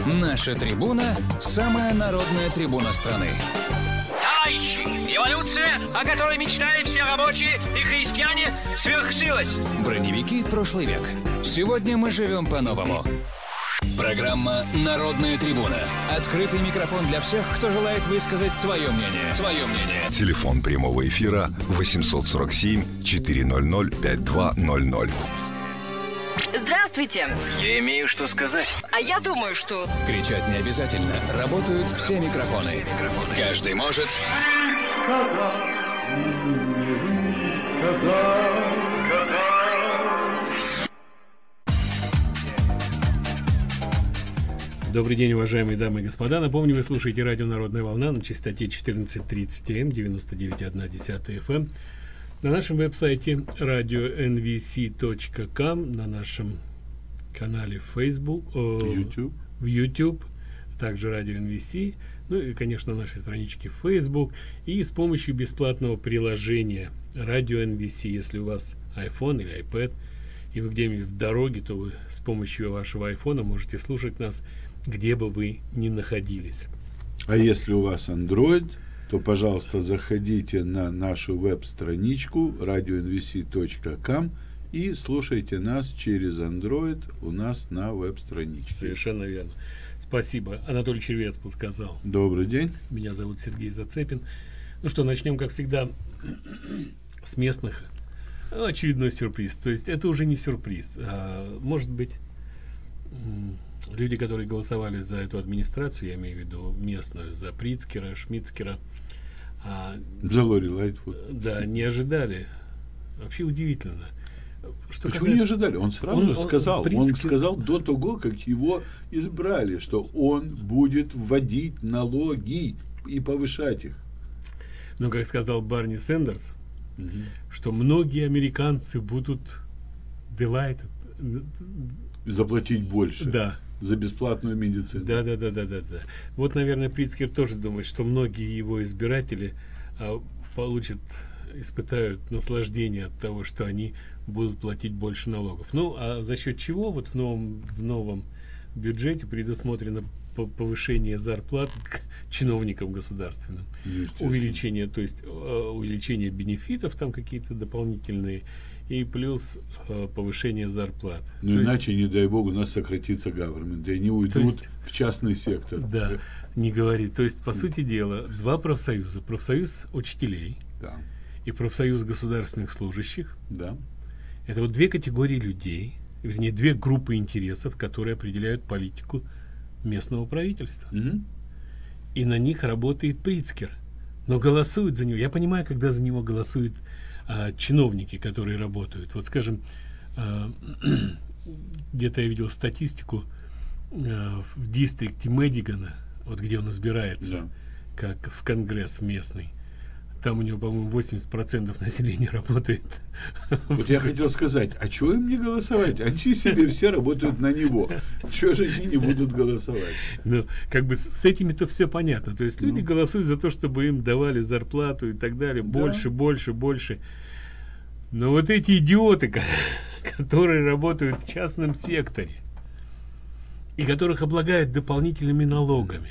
Наша трибуна – самая народная трибуна страны. Товарищи, революция, о которой мечтали все рабочие и крестьяне, свершилась. Броневики прошлый век. Сегодня мы живем по-новому. Программа «Народная трибуна». Открытый микрофон для всех, кто желает высказать свое мнение. Телефон прямого эфира 847-400-5200. Здравствуйте. Я имею что сказать. А я думаю, что... Кричать не обязательно. Работают все микрофоны. Каждый может... Добрый день, уважаемые дамы и господа. Напомню, вы слушаете радио «Народная волна» на частоте 14:30 м, 99,1 FM. На нашем веб-сайте radio.nvc.com, на нашем канале Facebook, в YouTube, также радио NVC, ну и, конечно, на нашей страничке Facebook, и с помощью бесплатного приложения радио NVC. Если у вас iPhone или iPad, и вы где-нибудь в дороге, то вы с помощью вашего iPhone можете слушать нас, где бы вы ни находились. А если у вас Android, то, пожалуйста, заходите на нашу веб-страничку radio.nvc.com и слушайте нас через Android у нас на веб-страничке. Совершенно верно. Спасибо. Анатолий Червец подсказал. Добрый день. Меня зовут Сергей Зацепин. Ну что, начнем, как всегда, с местных. Очередной сюрприз. То есть это уже не сюрприз. Может быть, люди, которые голосовали за эту администрацию, я имею в виду местную, за Прицкера, Шмицкера, за Лори Лайтфуд, да, не ожидали. Вообще удивительно. Что почему не ожидали? Он сразу сказал, он сказал до того, как его избрали, что он будет вводить налоги и повышать их. Ну, как сказал Барни Сэндерс, что многие американцы будут delighted. Заплатить больше. Да. За бесплатную медицину. Да. Вот, наверное, Прицкер тоже думает, что многие его избиратели испытают наслаждение от того, что они будут платить больше налогов. Ну, а за счет чего вот в новом бюджете предусмотрено повышение зарплат к чиновникам государственным, увеличение, то есть увеличение бенефитов там какие-то дополнительные, и плюс повышение зарплат. Ну, иначе, не дай бог, у нас сократится government, и они уйдут в частный сектор. Да, не говори. То есть, по сути дела, два профсоюза. Профсоюз учителей, да, и профсоюз государственных служащих. Да. Это вот две категории людей, вернее, две группы интересов, которые определяют политику местного правительства. И на них работает Прицкер. Но голосуют за него. Я понимаю, когда за него голосуют чиновники, которые работают. Вот, скажем, где-то я видел статистику в дистрикте Мэддигана, вот где он избирается, да, как в Конгресс местный. Там у него, по-моему, 80% населения работает. Вот я хотел сказать, а чего им не голосовать? Они себе все работают на него. Чего же они не будут голосовать? Ну, как бы с этими-то все понятно. То есть люди голосуют за то, чтобы им давали зарплату и так далее. Больше, больше. Но вот эти идиоты, которые работают в частном секторе и которых облагают дополнительными налогами,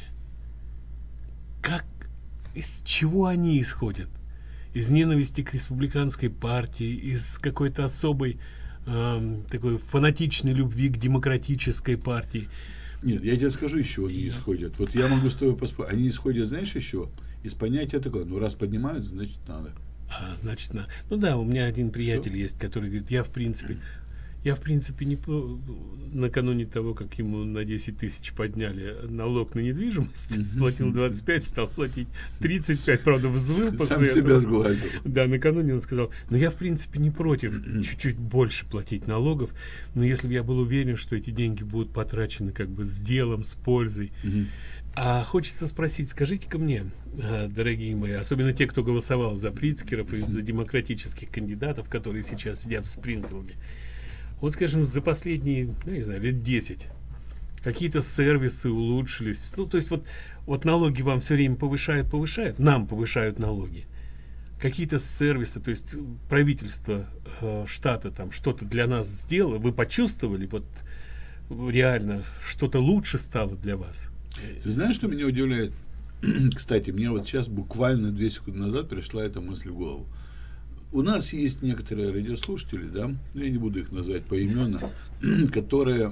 из чего они исходят? Из ненависти к республиканской партии, из какой-то особой такой фанатичной любви к демократической партии? Нет, я тебе скажу, из чего они исходят. Вот я могу с тобой поспорить. Они исходят, знаешь, из чего? Из понятия такого: ну, раз поднимают, значит, надо. Значит, надо. Ну да, у меня один приятель есть, который говорит, я в принципе не накануне того, как ему на 10 тысяч подняли налог на недвижимость, платил 25, стал платить 35, правда, взвыл после этого. Сам себя сглазил. Да, накануне он сказал, но я в принципе не против чуть-чуть больше платить налогов, но если бы я был уверен, что эти деньги будут потрачены как бы с делом, с пользой. А хочется спросить, скажите-ка мне, дорогие мои, особенно те, кто голосовал за Прицкеров и за демократических кандидатов, которые сейчас сидят в Спрингфилде, вот, скажем, за последние, не знаю, лет 10 какие-то сервисы улучшились. Ну, то есть вот налоги вам все время повышают, нам повышают налоги. Какие-то сервисы, то есть правительство штата там что-то для нас сделало, вы почувствовали вот реально что-то лучше стало для вас? Ты знаешь, что меня удивляет? Кстати, мне вот сейчас буквально 2 секунды назад пришла эта мысль в голову. У нас есть некоторые радиослушатели, да, я не буду их назвать поименно, которые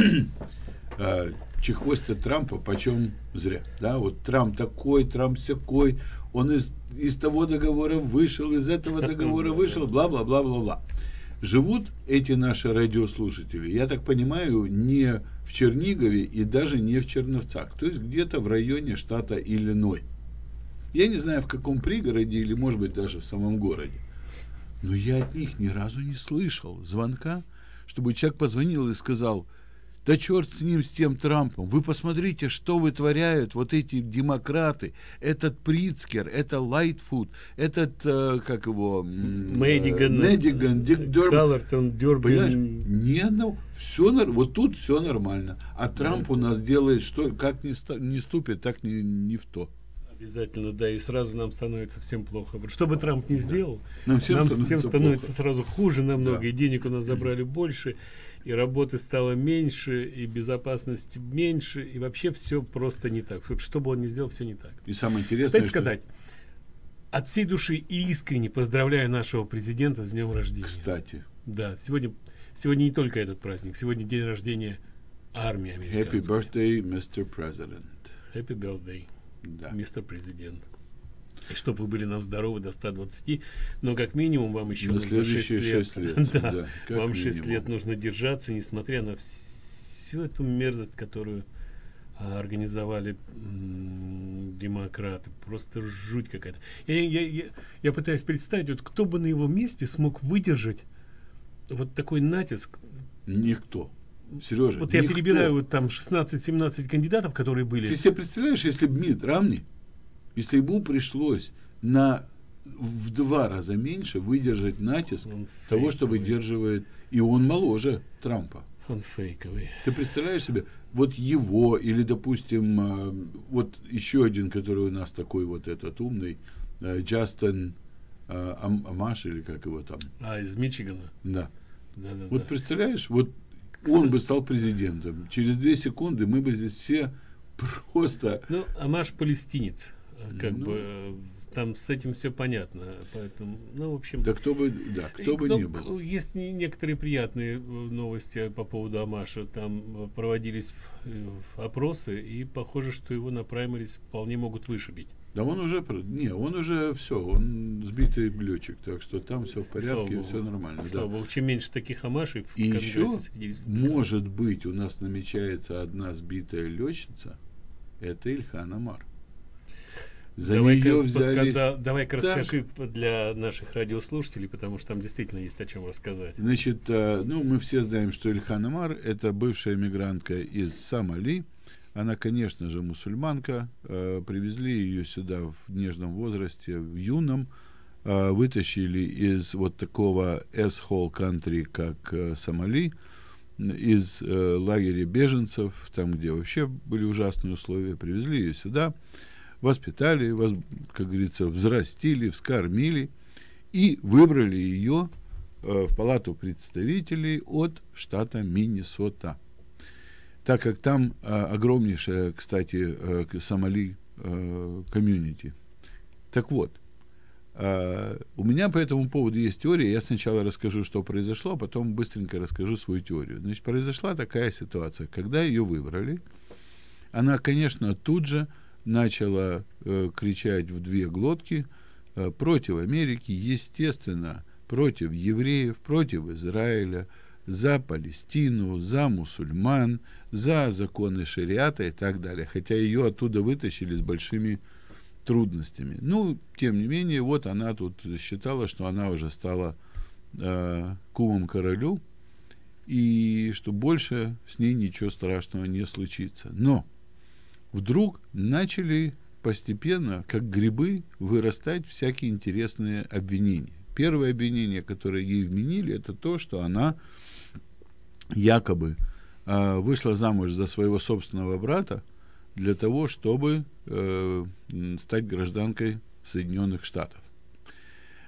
чехвостят Трампа почем зря. Да? Вот Трамп такой, Трамп сякой, он из того договора вышел, из этого договора вышел, бла-бла-бла-бла-бла. Живут эти наши радиослушатели, я так понимаю, не в Чернигове и даже не в Черновцах, то есть где-то в районе штата Иллинойс. Я не знаю, в каком пригороде или, может быть, даже в самом городе. Но я от них ни разу не слышал звонка, чтобы человек позвонил и сказал: да черт с ним, с тем Трампом, вы посмотрите, что вытворяют вот эти демократы, этот Прицкер, это Лайтфуд, этот, как его, Мэддиган, Дик Дербин. Ни одного. Вот тут все нормально. А Трамп у нас делает, что как не ступит, так не в то. Обязательно, да, и сразу нам становится всем плохо. Вот что бы Трамп ни сделал, нам всем становится сразу хуже намного, и денег у нас забрали больше, и работы стало меньше, и безопасности меньше, и вообще все просто не так. Вот что бы он ни сделал, все не так. И самое интересное, кстати сказать, от всей души и искренне поздравляю нашего президента с днем рождения. Кстати. Да, сегодня не только этот праздник, сегодня день рождения армии американской. Happy birthday, Mr. President. Happy birthday. Да. Мистер президент. И чтобы вы были нам здоровы до 120, но как минимум вам еще нужно 6 лет. Да, вам 6 лет нужно держаться, несмотря на всю эту мерзость, которую организовали демократы. Просто жуть какая-то. Я пытаюсь представить, вот кто бы на его месте смог выдержать вот такой натиск. Никто. Сережа, вот я перебираю вот там 16-17 кандидатов, которые были. Ты себе представляешь, если бы Митт Ромни, если ему пришлось в 2 раза меньше выдержать натиск того, что выдерживает, и он моложе Трампа. Он фейковый. Ты представляешь себе, вот его, или, допустим, вот еще один, который у нас такой вот этот умный, Джастин Амаш, или как его там? Из Мичигана. Да. Вот представляешь, вот он бы стал президентом. Через 2 секунды мы бы здесь все просто... Ну, Амаш палестинец. Как бы там с этим все понятно. Поэтому, ну, в общем... Да кто бы не был. Есть некоторые приятные новости по поводу Амаша. Там проводились опросы, и похоже, что его на праймерис вполне могут вышибить. Да он уже все, он сбитый летчик, так что там все в порядке, все нормально. Слава Богу, чем меньше таких Амашей в Конгрессе еще, может быть, у нас намечается одна сбитая летчица, это Ильхан Амар. Давай-ка расскажи для наших радиослушателей, потому что там действительно есть о чем рассказать. Значит, мы все знаем, что Ильхан Амар — это бывшая мигрантка из Сомали. Она, конечно же, мусульманка. Привезли ее сюда в нежном возрасте, в юном. Вытащили из вот такого S-hole country, как Сомали, из лагеря беженцев, там, где вообще были ужасные условия. Привезли ее сюда, воспитали, как говорится, взрастили, вскормили и выбрали ее в Палату представителей от штата Миннесота. Так как там огромнейшая, кстати, Сомали комьюнити. Так вот, у меня по этому поводу есть теория. Я сначала расскажу, что произошло, а потом быстренько расскажу свою теорию. Значит, произошла такая ситуация. Когда ее выбрали, она, конечно, тут же начала кричать в 2 глотки против Америки, естественно, против евреев, против Израиля, за Палестину, за мусульман, за законы шариата и так далее. Хотя ее оттуда вытащили с большими трудностями. Ну, тем не менее, вот она тут считала, что она уже стала кумом королю, и что больше с ней ничего страшного не случится. Но вдруг начали постепенно, как грибы, вырастать всякие интересные обвинения. Первое обвинение, которое ей вменили, это то, что она якобы вышла замуж за своего собственного брата для того, чтобы стать гражданкой Соединенных Штатов.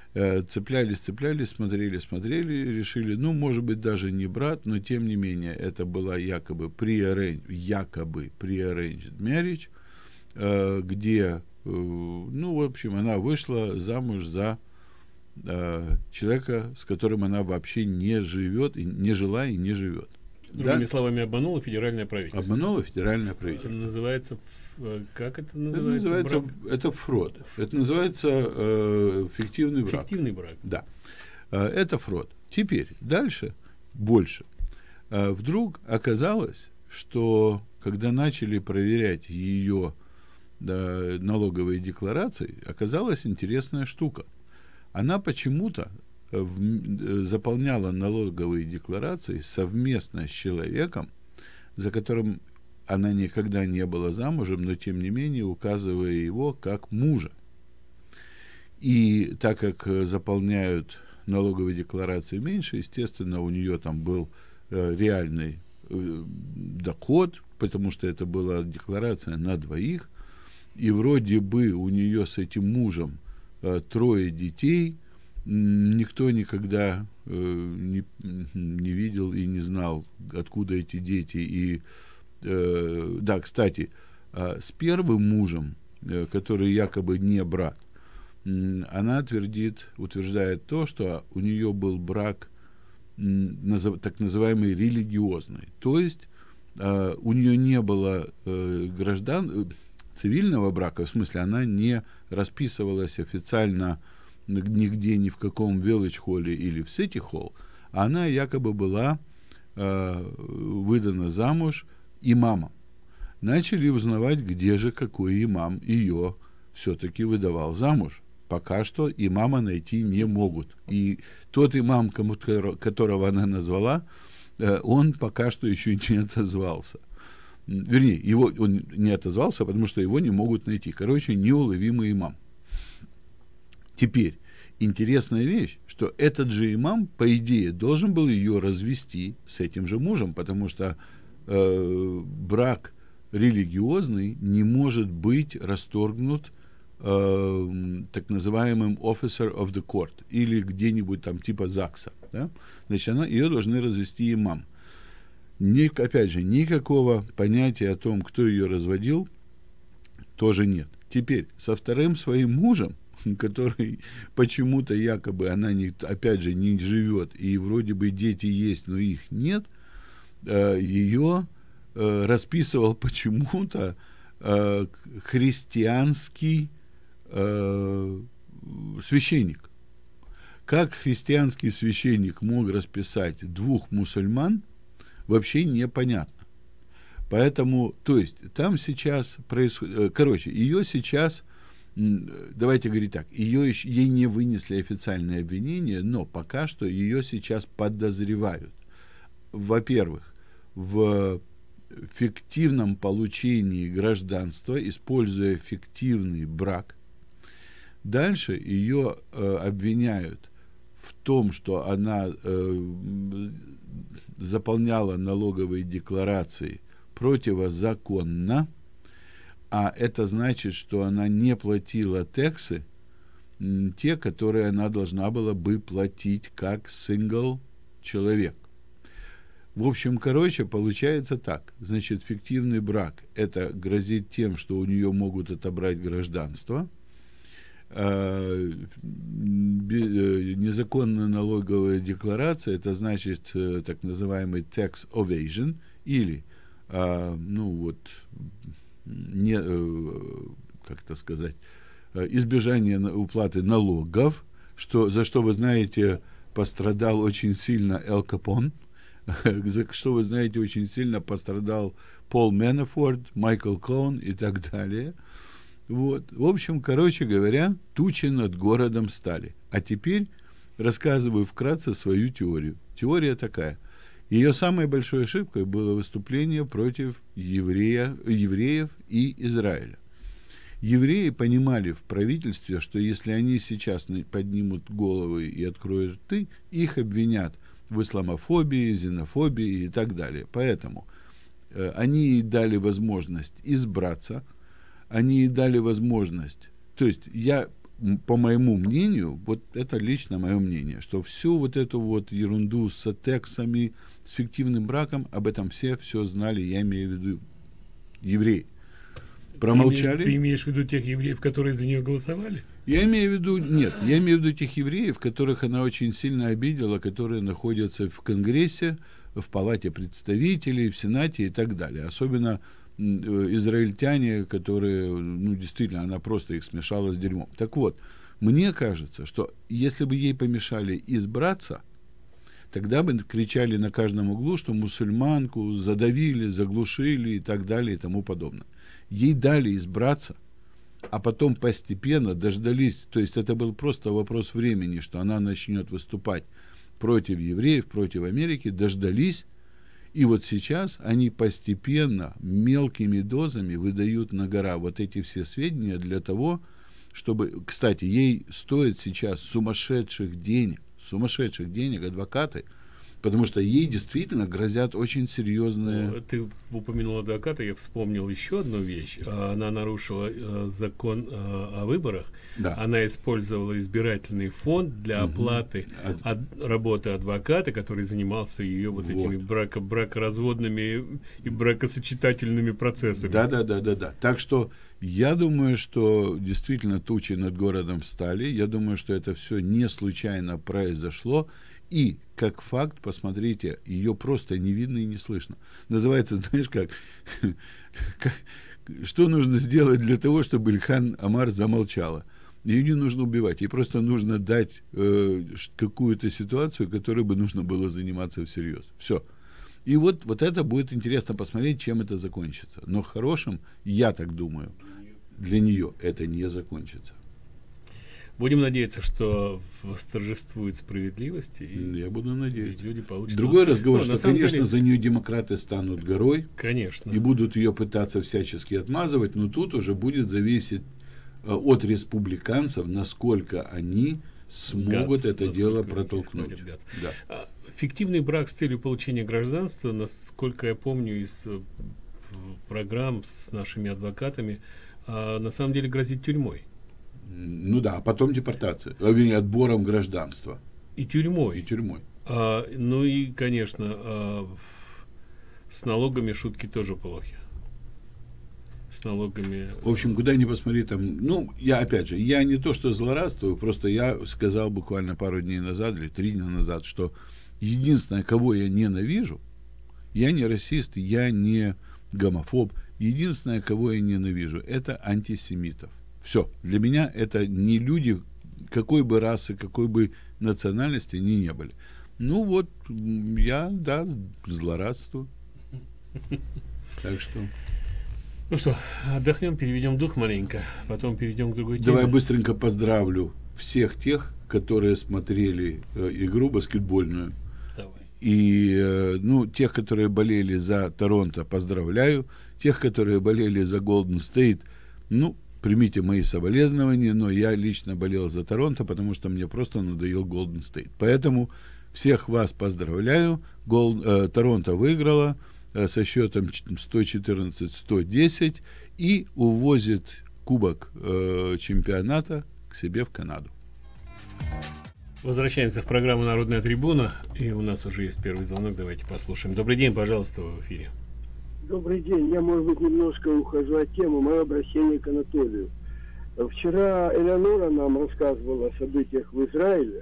Цеплялись, смотрели, решили, ну, может быть, даже не брат, но тем не менее, это была якобы pre-arranged marriage, где, ну, в общем, она вышла замуж за человека, с которым она вообще не живет, не жила и не живет. Другими словами, обманула федеральное правительство. Обманула федеральное правительство. Называется, как это называется? Это фрод. Это называется фиктивный брак. Фиктивный брак. Да. Это фрод. Теперь, дальше, больше. Вдруг оказалось, что когда начали проверять ее налоговые декларации, оказалась интересная штука. Она почему-то заполняла налоговые декларации совместно с человеком, за которым она никогда не была замужем, но тем не менее указывая его как мужа. И так как заполняют налоговые декларации меньше, естественно, у нее там был реальный доход, потому что это была декларация на двоих, и вроде бы у нее с этим мужем 3 детей. Никто никогда не видел и не знал, откуда эти дети. И да, кстати, с первым мужем, который якобы не брат, она утверждает то, что у нее был брак так называемый религиозный. То есть у нее не было цивильного брака, в смысле, она не расписывалась официально нигде, ни в каком вилледж-холле или в сити-холл, а она якобы была выдана замуж имамом. Начали узнавать, где же какой имам ее все-таки выдавал замуж. Пока что имама найти не могут. И тот имам, которого она назвала, он пока что еще не отозвался. Вернее, он не отозвался, потому что его не могут найти. Короче, неуловимый имам. Теперь, интересная вещь, что этот же имам, по идее, должен был ее развести с этим же мужем, потому что брак религиозный не может быть расторгнут так называемым officer of the court или где-нибудь там типа ЗАГСа. Да? Значит, ее должны развести имам. Опять же, никакого понятия о том, кто ее разводил, тоже нет. Теперь, со вторым своим мужем, который почему-то якобы она, опять же, не живет, и вроде бы дети есть, но их нет, ее расписывал почему-то христианский священник. Как христианский священник мог расписать 2 мусульман, вообще непонятно. Поэтому, то есть, там сейчас происходит... Короче, ее сейчас, давайте говорить так, ей не вынесли официальное обвинение, но пока что ее сейчас подозревают. Во-первых, в фиктивном получении гражданства, используя фиктивный брак. Дальше ее обвиняют в том, что она заполняла налоговые декларации противозаконно, а это значит, что она не платила тексы, те, которые она должна была бы платить как сингл человек. В общем, короче, получается так. Значит, фиктивный брак, это грозит тем, что у нее могут отобрать гражданство. Незаконная налоговая декларация, это значит так называемый tax evasion, или, как это сказать, избежание уплаты налогов, за что, вы знаете, пострадал очень сильно Эль Капон, за что, вы знаете, очень сильно пострадал Пол Манафорт, Майкл Коун и так далее. Вот. В общем, короче говоря, тучи над городом стали. А теперь рассказываю вкратце свою теорию. Теория такая. Ее самой большой ошибкой было выступление против евреев и Израиля. Евреи понимали в правительстве, что если они сейчас поднимут головы и откроют рты, их обвинят в исламофобии, зенофобии и так далее. Поэтому они ей дали возможность избраться, они ей дали возможность. То есть я по моему мнению, вот это лично мое мнение, что всю вот эту вот ерунду с тексами, с фиктивным браком, об этом все знали, я имею в виду евреи. Промолчали. Ты имеешь в виду тех евреев, которые за нее голосовали? Я имею в виду, нет, я имею в виду тех евреев, которых она очень сильно обидела, которые находятся в Конгрессе, в Палате представителей, в Сенате и так далее. Особенно израильтяне, которые, ну, действительно, она просто их смешала с дерьмом. Так вот, мне кажется, что если бы ей помешали избраться, тогда бы кричали на каждом углу, что мусульманку задавили, заглушили и так далее и тому подобное. Ей дали избраться, а потом постепенно дождались, то есть это был просто вопрос времени, что она начнет выступать против евреев, против Америки, дождались, и вот сейчас они постепенно, мелкими дозами выдают на гора вот эти все сведения для того, чтобы, кстати, ей стоит сейчас сумасшедших денег адвокаты, потому что ей действительно грозят очень серьезные... Ты упомянул адвоката, я вспомнил еще одну вещь. Она нарушила закон о выборах. Да. Она использовала избирательный фонд для оплаты работы адвоката, который занимался ее вот этими бракоразводными и бракосочетательными процессами. Да. Так что я думаю, что действительно тучи над городом встали. Я думаю, что это все не случайно произошло. И, как факт, посмотрите, ее просто не видно и не слышно. Называется, знаешь, как что нужно сделать для того, чтобы Ильхан Омар замолчала? Ее не нужно убивать, ей просто нужно дать какую-то ситуацию, которой бы нужно было заниматься всерьез. Все. И вот это будет интересно посмотреть, чем это закончится. Но хорошим, я так думаю, для нее это не закончится. Будем надеяться, что восторжествует справедливость. И я буду надеяться. Люди получат... Другой разговор, что, конечно, деле... за нее демократы станут горой. Конечно. И будут ее пытаться всячески отмазывать, но тут уже будет зависеть от республиканцев, насколько они смогут это дело протолкнуть. Да. Фиктивный брак с целью получения гражданства, насколько я помню из программ с нашими адвокатами, на самом деле грозит тюрьмой. Ну да, а потом депортация, вернее, отбором гражданства. И тюрьмой. Ну и, конечно, с налогами шутки тоже плохи. С налогами... В общем, куда ни посмотри, там... Ну, я, опять же, я не то что злорадствую, просто я сказал буквально пару дней назад или 3 дня назад, что единственное, кого я ненавижу, я не расист, я не гомофоб, единственное, кого я ненавижу, это антисемитов. Все. Для меня это не люди, какой бы расы, какой бы национальности они не были. Ну вот, я, да, злорадствую. Так что... Ну что, отдохнем, переведем дух маленько, потом перейдем к другой теме. Давай быстренько поздравлю всех тех, которые смотрели игру баскетбольную. Давай. И, ну, тех, которые болели за Торонто, поздравляю. Тех, которые болели за Golden State, ну, примите мои соболезнования, но я лично болел за Торонто, потому что мне просто надоел Golden State. Поэтому всех вас поздравляю. Торонто выиграла со счетом 114-110 и увозит кубок чемпионата к себе в Канаду. Возвращаемся в программу «Народная трибуна», и у нас уже есть первый звонок, давайте послушаем. Добрый день, пожалуйста, в эфире. Добрый день. Я, может быть, немножко ухожу от темы. Мое обращение к Анатолию. Вчера Элеонора нам рассказывала о событиях в Израиле.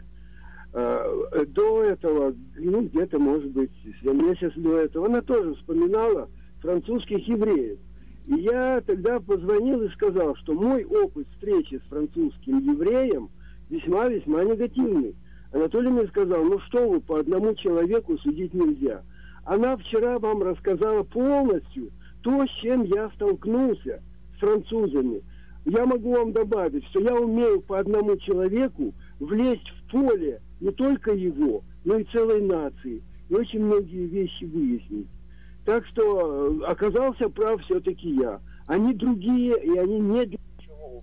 До этого, ну, где-то, может быть, за месяц до этого, она тоже вспоминала французских евреев. И я тогда позвонил и сказал, что мой опыт встречи с французским евреем весьма-весьма негативный. Анатолий мне сказал, ну что вы, по одному человеку судить нельзя. Она вчера вам рассказала полностью то, с чем я столкнулся с французами. Я могу вам добавить, что я умею по одному человеку влезть в поле не только его, но и целой нации. И очень многие вещи выяснить. Так что оказался прав все-таки я. Они другие, и они не для чего.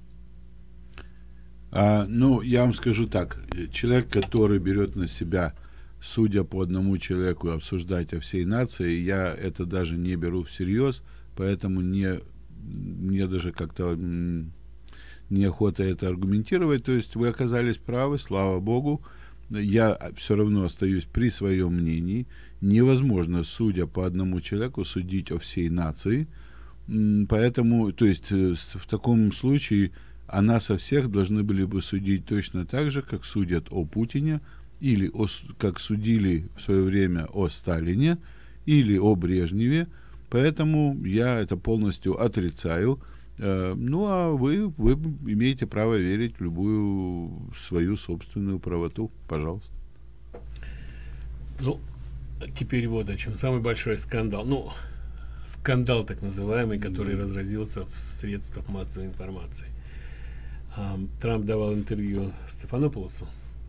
Ну, я вам скажу так. Человек, который берет на себя, судя по одному человеку, обсуждать о всей нации, я это даже не беру всерьез, поэтому мне даже как-то неохота это аргументировать. То есть вы оказались правы, слава богу. Я все равно остаюсь при своем мнении. Невозможно, судя по одному человеку, судить о всей нации. Поэтому, то есть, в таком случае о нас, о всех должны были бы судить точно так же, как судят о Путине, или как судили в свое время о Сталине, или о Брежневе. Поэтому я это полностью отрицаю. Ну, а вы имеете право верить в любую свою собственную правоту. Пожалуйста. Ну, теперь вот о чем. Самый большой скандал. Ну, скандал так называемый, который разразился в средствах массовой информации. Трамп давал интервью Стефанополосу.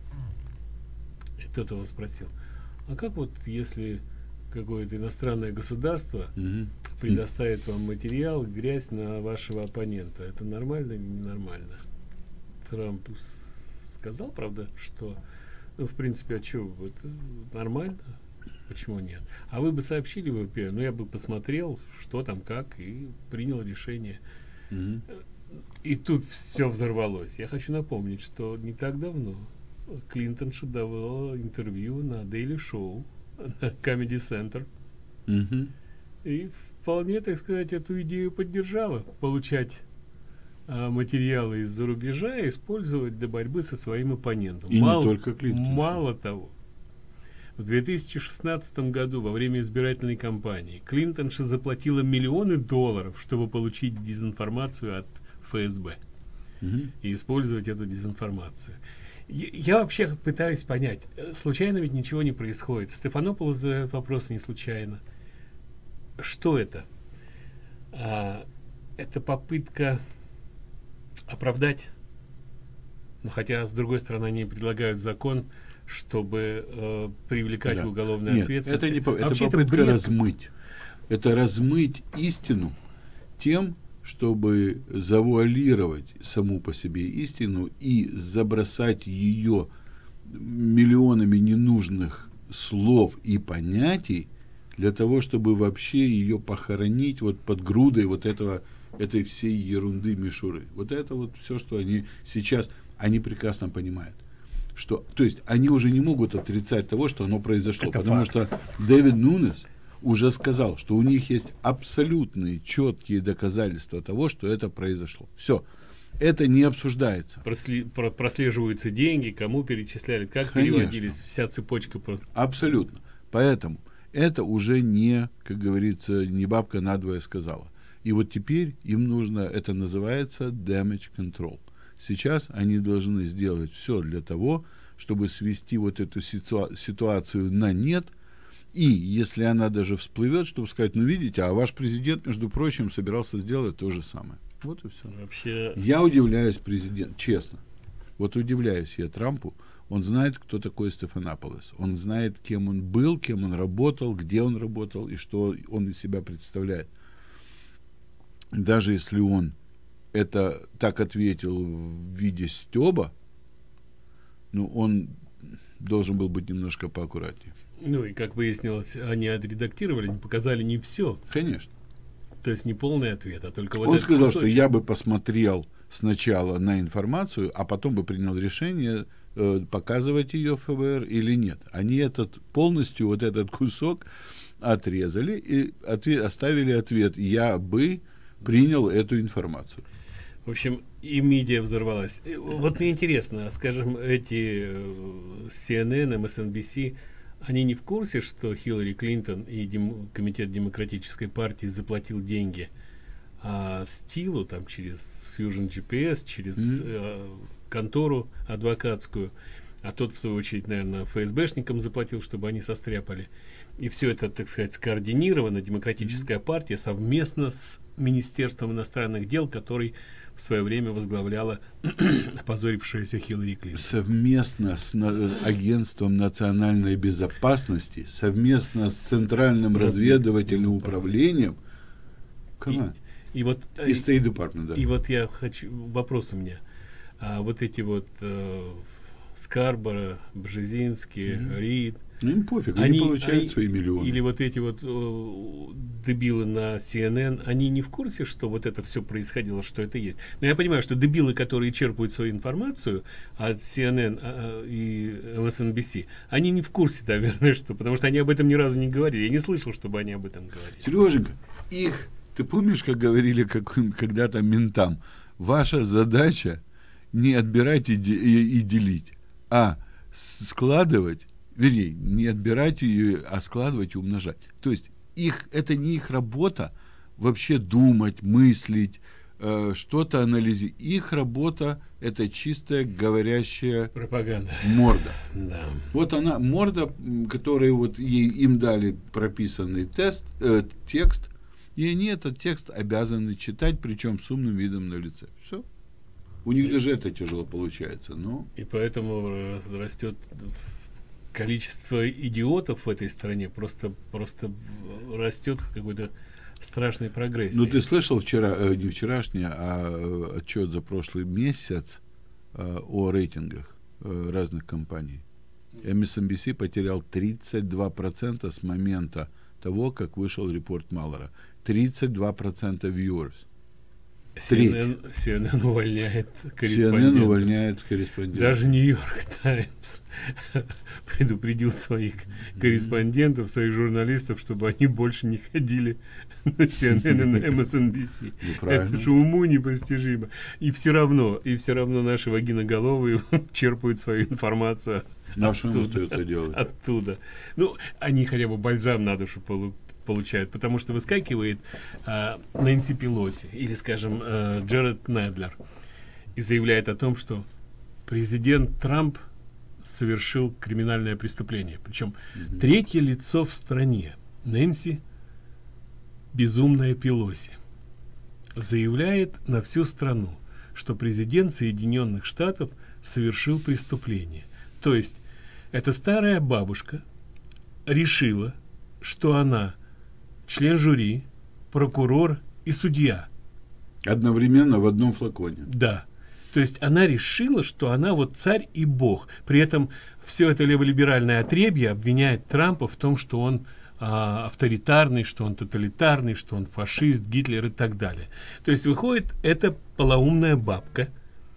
И тот его спросил, а как вот если какое-то иностранное государство предоставит вам материал, грязь на вашего оппонента, это нормально или ненормально? Трамп сказал, правда, что, ну, в принципе, а что, это нормально? Почему нет? А вы бы сообщили в ВП, ну, я бы посмотрел, что там, как, и принял решение. И тут все взорвалось. Я хочу напомнить, что не так давно Клинтонша давала интервью на Daily Show, на Comedy Center. И вполне, так сказать, эту идею поддержала. Получать материалы из-за рубежа и использовать для борьбы со своим оппонентом. И не только Клинтонша. Мало того, в 2016 году во время избирательной кампании Клинтонша заплатила миллионы долларов, чтобы получить дезинформацию от ФСБ и использовать эту дезинформацию. Я вообще пытаюсь понять, случайно ведь ничего не происходит. Стефанополос задает вопрос не случайно. Что это? Это попытка оправдать, но хотя с другой стороны они предлагают закон, чтобы привлекать в уголовную ответственность. Это попытка размыть. Это размыть истину тем, чтобы завуалировать саму по себе истину и забросать ее миллионами ненужных слов и понятий для того, чтобы вообще ее похоронить вот под грудой вот этой всей ерунды, мишуры. Вот это вот все, что они сейчас, они прекрасно понимают. Что, то есть они уже не могут отрицать того, что оно произошло. Это потому факт. Что Дэвид Нунес уже сказал, что у них есть абсолютные четкие доказательства того, что это произошло. Все. Это не обсуждается. Прослеживаются деньги, кому перечисляли, как переводились, вся цепочка. Абсолютно. Поэтому это уже не, как говорится, не бабка надвое сказала. И вот теперь им нужно, это называется damage control. Сейчас они должны сделать все для того, чтобы свести вот эту ситуацию на нет. И если она даже всплывет, чтобы сказать, ну видите, а ваш президент, между прочим, собирался сделать то же самое. Вот и все. Вообще... Я удивляюсь президенту, честно. Вот удивляюсь я Трампу. Он знает, кто такой Стефанополос. Он знает, кем он был, кем он работал, где он работал и что он из себя представляет. Даже если он это так ответил в виде стёба, ну, он должен был быть немножко поаккуратнее. Ну, и как выяснилось, они отредактировали, не показали не все. Конечно. То есть не полный ответ, а только вот он этот сказал, кусочек. что я бы посмотрел сначала на информацию, а потом бы принял решение, показывать ее ФБР или нет. Они полностью вот этот кусок отрезали и оставили ответ: я бы принял эту информацию. В общем, и медиа взорвалась. Вот мне интересно, скажем, эти CNN, MSNBC, они не в курсе, что Хиллари Клинтон и Комитет Демократической партии заплатил деньги Стилу там через Fusion GPS, через контору адвокатскую, а тот, в свою очередь, наверное, ФСБшникам заплатил, чтобы они состряпали. И все это, так сказать, скоординировано. Демократическая партия совместно с Министерством иностранных дел, который в свое время возглавляла опозорившаяся Хиллари Клинтон. Совместно с Агентством национальной безопасности, совместно с Центральным разведывательным управлением. И вот и State Department, да. И вот я хочу, вопрос у меня. Вот эти вот Скарборо, Бжезинский, Рид, Ну, им пофиг, они получают свои миллионы. Или вот эти вот дебилы на CNN, они не в курсе, что вот это все происходило, что это есть. Но я понимаю, что дебилы, которые черпают свою информацию от CNN и MSNBC, они не в курсе, наверное, что, потому что они об этом ни разу не говорили. Я не слышал, чтобы они об этом говорили. Сереженька, ты помнишь, как говорили когда-то ментам, ваша задача не отбирать и делить, а складывать, вернее, не отбирать ее, а складывать и умножать. То есть это не их работа вообще думать, мыслить, что-то анализировать. Их работа — это чистая говорящая пропаганда. Морда. Да. Вот она, морда, которую вот им дали прописанный текст, и они этот текст обязаны читать, причем с умным видом на лице. Все. У них даже это тяжело получается. Но... И поэтому растет количество идиотов в этой стране, просто растет в какой-то страшной прогрессии. Ну, ты слышал не вчерашний, а отчет за прошлый месяц о рейтингах разных компаний? MSNBC потерял 32% с момента того, как вышел репорт Маллера. 32% viewers. CNN увольняет корреспондентов. Даже Нью-Йорк Таймс предупредил своих корреспондентов, своих журналистов, чтобы они больше не ходили на CNN и на MSNBC. Это же уму непостижимо. И все равно наши вагиноголовые черпают свою информацию оттуда. Ну, они хотя бы бальзам на душу получают, потому что выскакивает Нэнси Пелоси или, скажем, Джеред Недлер и заявляет о том, что президент Трамп совершил криминальное преступление. Причем третье лицо в стране, Нэнси Безумная Пелоси, заявляет на всю страну, что президент Соединенных Штатов совершил преступление. То есть эта старая бабушка решила, что она член жюри, прокурор и судья. Одновременно в одном флаконе. Да. То есть она решила, что она вот царь и бог. При этом все это леволиберальное отребье обвиняет Трампа в том, что он авторитарный, что он тоталитарный, что он фашист, Гитлер и так далее. То есть выходит эта полоумная бабка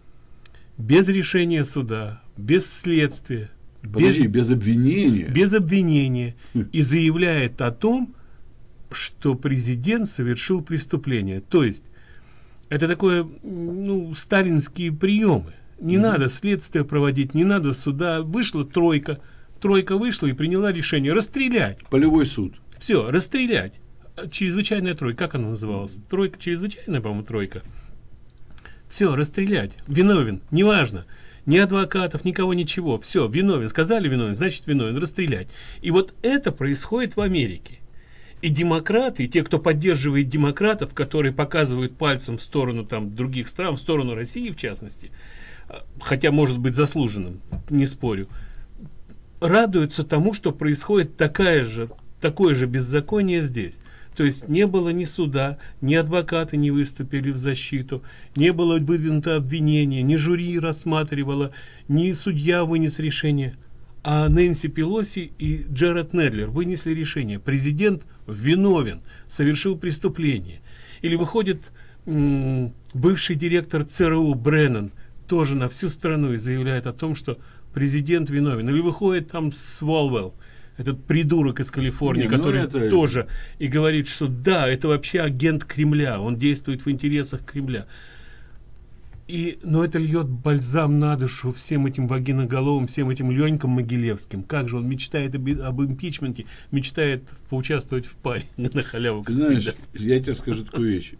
без решения суда, без следствия, без обвинения. Без обвинения. И заявляет о том, что президент совершил преступление. То есть это такое, сталинские приемы. Не надо следствие проводить, не надо суда. Вышла тройка вышла и приняла решение расстрелять. Полевой суд. Все, расстрелять. Чрезвычайная тройка, как она называлась? Тройка, чрезвычайная, по-моему, тройка. Все, расстрелять. Виновен, неважно. Ни адвокатов, никого, ничего. Все, виновен. Сказали виновен, значит виновен. Расстрелять. И вот это происходит в Америке. И демократы, и те, кто поддерживает демократов, которые показывают пальцем в сторону других стран, в сторону России в частности, хотя может быть заслуженным, не спорю, радуются тому, что происходит такое же беззаконие здесь. То есть не было ни суда, ни адвокаты не выступили в защиту, не было выдвинуто обвинение, ни жюри рассматривало, ни судья вынес решение. А Нэнси Пелоси и Джеред Недлер вынесли решение. Президент виновен, совершил преступление. Или выходит бывший директор ЦРУ Бреннан тоже на всю страну и заявляет о том, что президент виновен. Или выходит Свалвелл, этот придурок из Калифорнии, который тоже и говорит, что да, это вообще агент Кремля, он действует в интересах Кремля. Но это льет бальзам на душу всем этим вагиноголовым, всем этим Ленькам Могилевским. Как же он мечтает об импичменте, мечтает поучаствовать в паре на халяву. Знаешь, я тебе скажу такую вещь.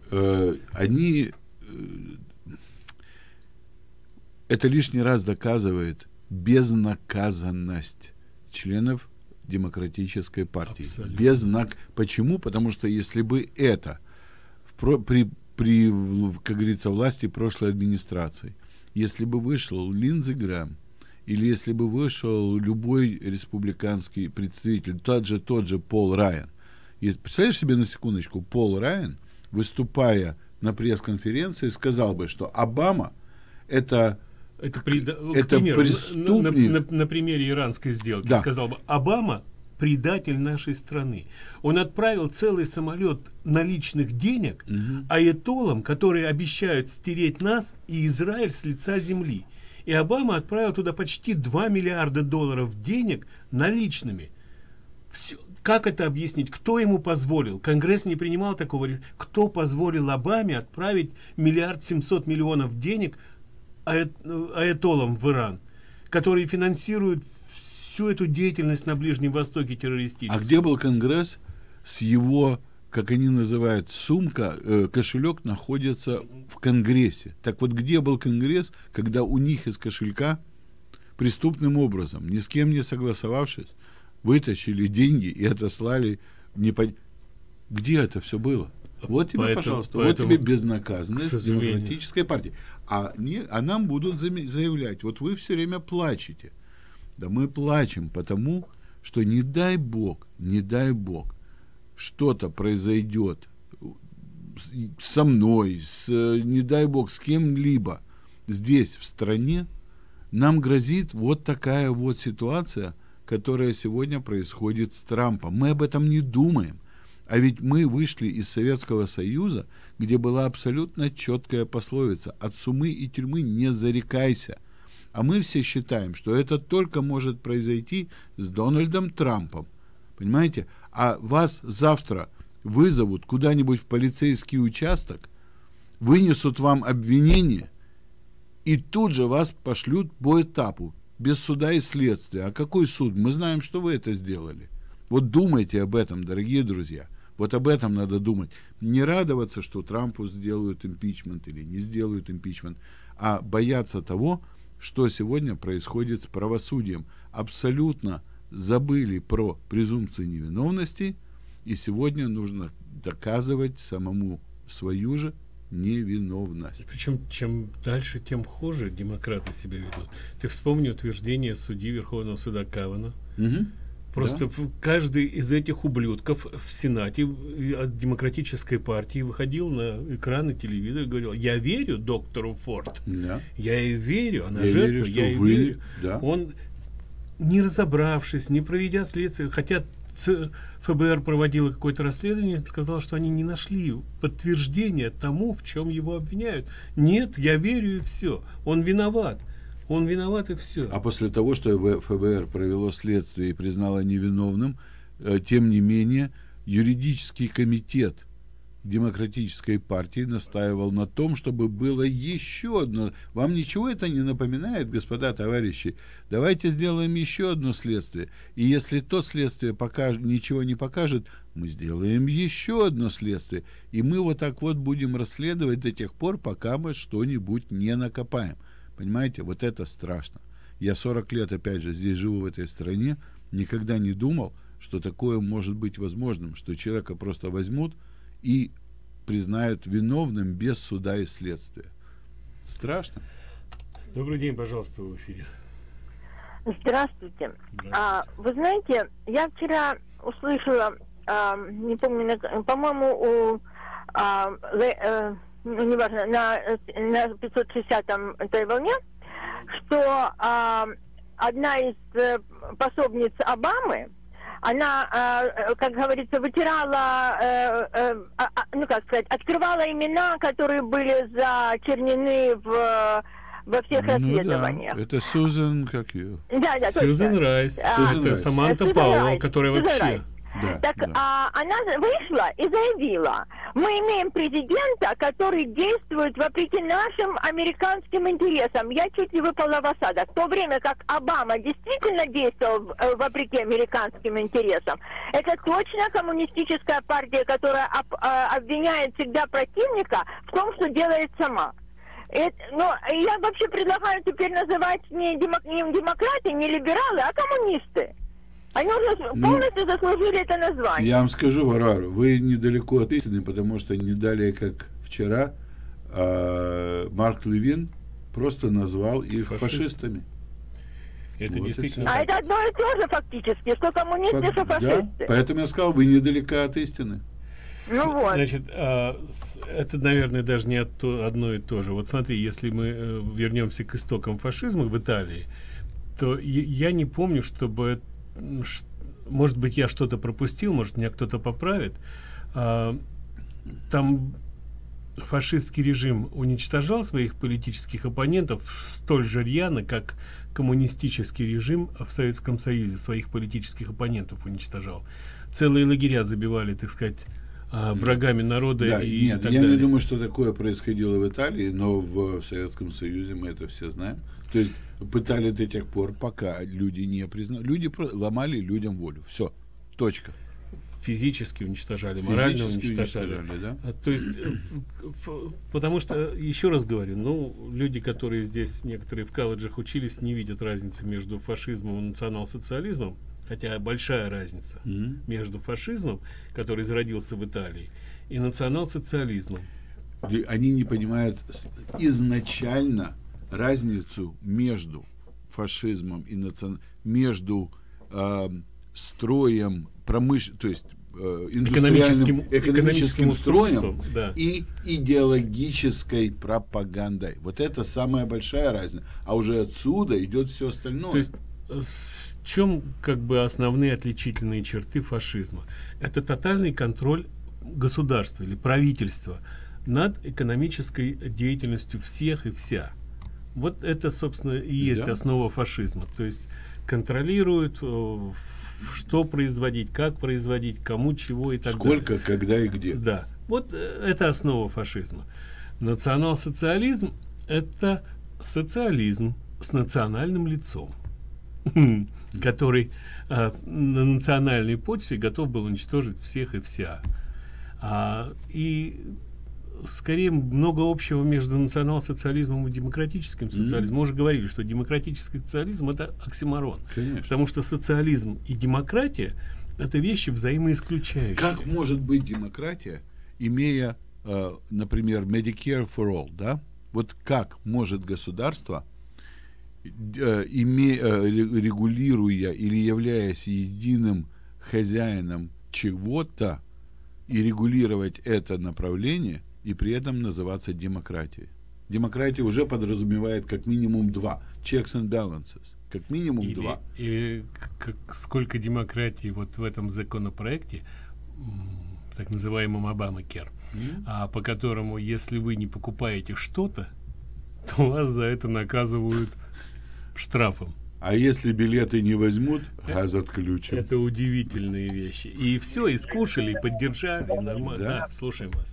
Это лишний раз доказывает безнаказанность членов демократической партии. Почему? Потому что если бы это при, как говорится, власти прошлой администрации, если бы вышел Линдзи Грэм, или если бы вышел любой республиканский представитель, тот же Пол Райан. Представляешь себе на секундочку, Пол Райан, выступая на пресс-конференции, сказал бы, что Обама — это Это, это преступник. На примере иранской сделки, да. сказал бы, Обама предатель нашей страны. Он отправил целый самолет наличных денег аятоллам, которые обещают стереть нас и Израиль с лица земли. И Обама отправил туда почти $2 миллиарда денег наличными. Все. Как это объяснить? Кто ему позволил? Конгресс не принимал такого решения. Кто позволил Обаме отправить 1 700 000 000 денег аятоллам в Иран, которые финансируют всю эту деятельность на Ближнем Востоке террористическую? А где был Конгресс с его, как они называют, кошелек находится в Конгрессе? Так вот, где был Конгресс, когда у них из кошелька преступным образом, ни с кем не согласовавшись, вытащили деньги и отослали Где это все было? Вот тебе, пожалуйста, вот тебе безнаказанность демократической партии. А нам будут заявлять, вот вы все время плачете. Да мы плачем, потому что не дай бог, что-то произойдет со мной, не дай бог, с кем-либо здесь, в стране, нам грозит вот такая вот ситуация, которая сегодня происходит с Трампом. Мы об этом не думаем. А ведь мы вышли из Советского Союза, где была абсолютно четкая пословица: от сумы и тюрьмы не зарекайся. А мы все считаем, что это только может произойти с Дональдом Трампом. Понимаете? А вас завтра вызовут куда-нибудь в полицейский участок, вынесут вам обвинение, и тут же вас пошлют по этапу, без суда и следствия. А какой суд? Мы знаем, что вы это сделали. Вот думайте об этом, дорогие друзья. Вот об этом надо думать. Не радоваться, что Трампу сделают импичмент или не сделают импичмент, а бояться того, что сегодня происходит с правосудием. Абсолютно забыли про презумпцию невиновности, и сегодня нужно доказывать самому свою же невиновность. Причем чем дальше, тем хуже демократы себя ведут. Ты вспомни утверждение судьи Верховного суда Кавана. Просто каждый из этих ублюдков в Сенате от демократической партии выходил на экраны телевизора и говорил: я верю доктору Форд, я ей верю, она жертва, я ей верю. Он, не разобравшись, не проведя следствие, хотя ФБР проводило какое-то расследование, сказал, что они не нашли подтверждения тому, в чем его обвиняют. Нет, я верю, и все. Он виноват. Он виноват, и все. А после того, что ФБР провело следствие и признало невиновным, тем не менее, юридический комитет Демократической партии настаивал на том, чтобы было еще одно. Вам ничего это не напоминает, господа товарищи? Давайте сделаем еще одно следствие. И если то следствие ничего не покажет, мы сделаем еще одно следствие. И мы вот так вот будем расследовать до тех пор, пока мы что-нибудь не накопаем. Понимаете, вот это страшно. Я 40 лет, опять же, здесь живу в этой стране, никогда не думал, что такое может быть возможным, что человека просто возьмут и признают виновным без суда и следствия. Страшно. Добрый день, пожалуйста, в эфире. Здравствуйте. Вы знаете, я вчера услышала, не помню, по-моему, неважно, на 560-м этой волне, что одна из пособниц Обамы, она, как говорится, вытирала, открывала имена, которые были зачернены во всех расследованиях. Да. Это Сьюзен, как ее? Да, Сьюзен Райс. Это Саманта Пауэлл, которая вообще... Она вышла и заявила: мы имеем президента, который действует вопреки нашим американским интересам. Я чуть не выпала в осадок. В то время как Обама действительно действовал вопреки американским интересам, это точно коммунистическая партия, которая обвиняет всегда противника в том, что делает сама. Но я вообще предлагаю теперь называть не демократы, не либералы, а коммунисты. Они уже полностью заслужили это название. Я вам скажу, Варвара, вы недалеко от истины, потому что не далее, как вчера, Марк Левин просто назвал их фашистами. Это вот действительно. А это одно и то же фактически, что коммунисты, что фашисты. Да, поэтому я сказал, вы недалека от истины. Ну вот. Значит, это, наверное, даже не одно и то же. Вот смотри, если мы вернемся к истокам фашизма в Италии, то я не помню, чтобы... Может быть, я что-то пропустил, может, меня кто-то поправит. Там фашистский режим уничтожал своих политических оппонентов столь же рьяно, как коммунистический режим в Советском Союзе своих политических оппонентов уничтожал. Целые лагеря забивали, так сказать, врагами народа. Да, и нет, так я далее. не думаю, что такое происходило в Италии, но в Советском Союзе мы это все знаем. То есть пытали до тех пор, пока люди не признали. Люди ломали людям волю. Все. Точка. Физически уничтожали, морально уничтожали. Да? То есть, потому что, еще раз говорю, ну, люди, которые здесь, некоторые в колледжах учились, не видят разницы между фашизмом и национал-социализмом, хотя большая разница между фашизмом, который зародился в Италии, и национал-социализмом. Они не понимают изначально разницу между фашизмом и между строем то есть экономическим строем, да, и идеологической пропагандой. Вот это самая большая разница. А уже отсюда идет все остальное. То есть в чем как бы основные отличительные черты фашизма? Это тотальный контроль государства или правительства над экономической деятельностью всех и вся. Вот это, собственно, и есть основа фашизма. То есть контролируют, что производить, как производить, кому, чего и так далее. Сколько, когда и где. Да. Вот это основа фашизма. Национал-социализм – это социализм с национальным лицом, который на национальной почве готов был уничтожить всех и вся. И скорее много общего между национал-социализмом и демократическим социализмом. Мы уже говорили, что демократический социализм – это оксиморон. Конечно. Потому что социализм и демократия – это вещи взаимоисключающие. Как может быть демократия, имея, например, Medicare for All, да? Вот как может государство, регулируя или являясь единым хозяином чего-то, и регулировать это направление, и при этом называться демократией? Демократия уже подразумевает как минимум два. Checks and balances. Как минимум два. Или сколько демократии вот в этом законопроекте, так называемом Обамакер, по которому, если вы не покупаете что-то, то вас за это наказывают штрафом. А если билеты не возьмут, газ отключим. Это удивительные вещи. И все, и скушали, и поддержали, и нормально. Да? Да, слушаем вас.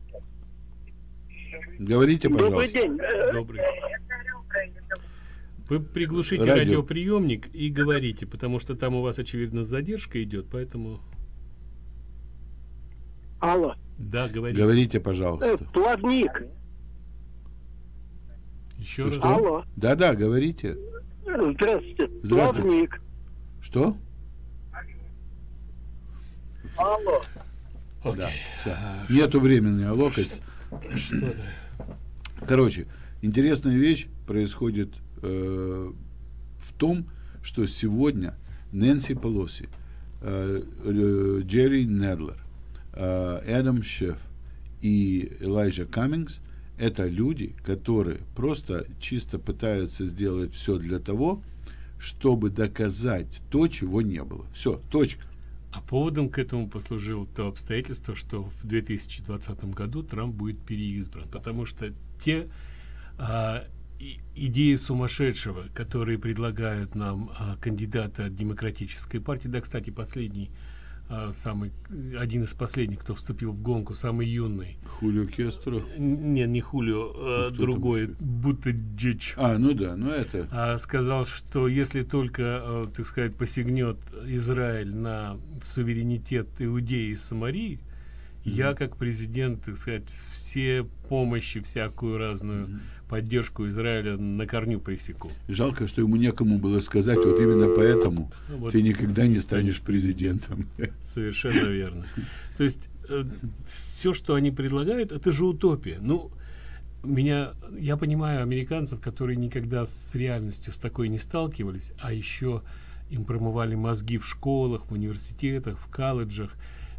Говорите, пожалуйста. Добрый день. Добрый. Вы приглушите Радио. радиоприемник и говорите, потому что там у вас, очевидно, задержка идет, поэтому... Алло. Да, говорите. Говорите, пожалуйста. Плавник. Еще раз. Что? Алло. Да-да, говорите. Здравствуйте. Здравствуйте. Плавник. Что? Алло. Окей. Да, всё. Нету времени, а локоть. Что-то. Короче, интересная вещь происходит в том, что сегодня Нэнси Пелоси, Джерри Недлер, Эдам Шеф и Элайджа Каммингс — это люди, которые просто чисто пытаются сделать все для того, чтобы доказать то, чего не было. Все, точка. А поводом к этому послужило то обстоятельство, что в 2020 году Трамп будет переизбран, потому что те идеи сумасшедшего, которые предлагают нам кандидаты от Демократической партии, да, кстати, последний, один из последних, кто вступил в гонку, самый юный. Хулио Кестро. Не Хулио, другой, Бутиджич. Ну да, ну это... Сказал, что если только, так сказать, посягнет Израиль на суверенитет Иудеи и Самарии, я, как президент, так сказать, все помощи, всякую разную поддержку Израиля на корню пресеку. Жалко, что ему некому было сказать, вот именно поэтому вот ты никогда не станешь президентом. Совершенно верно. То есть все, что они предлагают, это же утопия. Ну, я понимаю американцев, которые никогда с реальностью с такой не сталкивались, а еще им промывали мозги в школах, в университетах, в колледжах.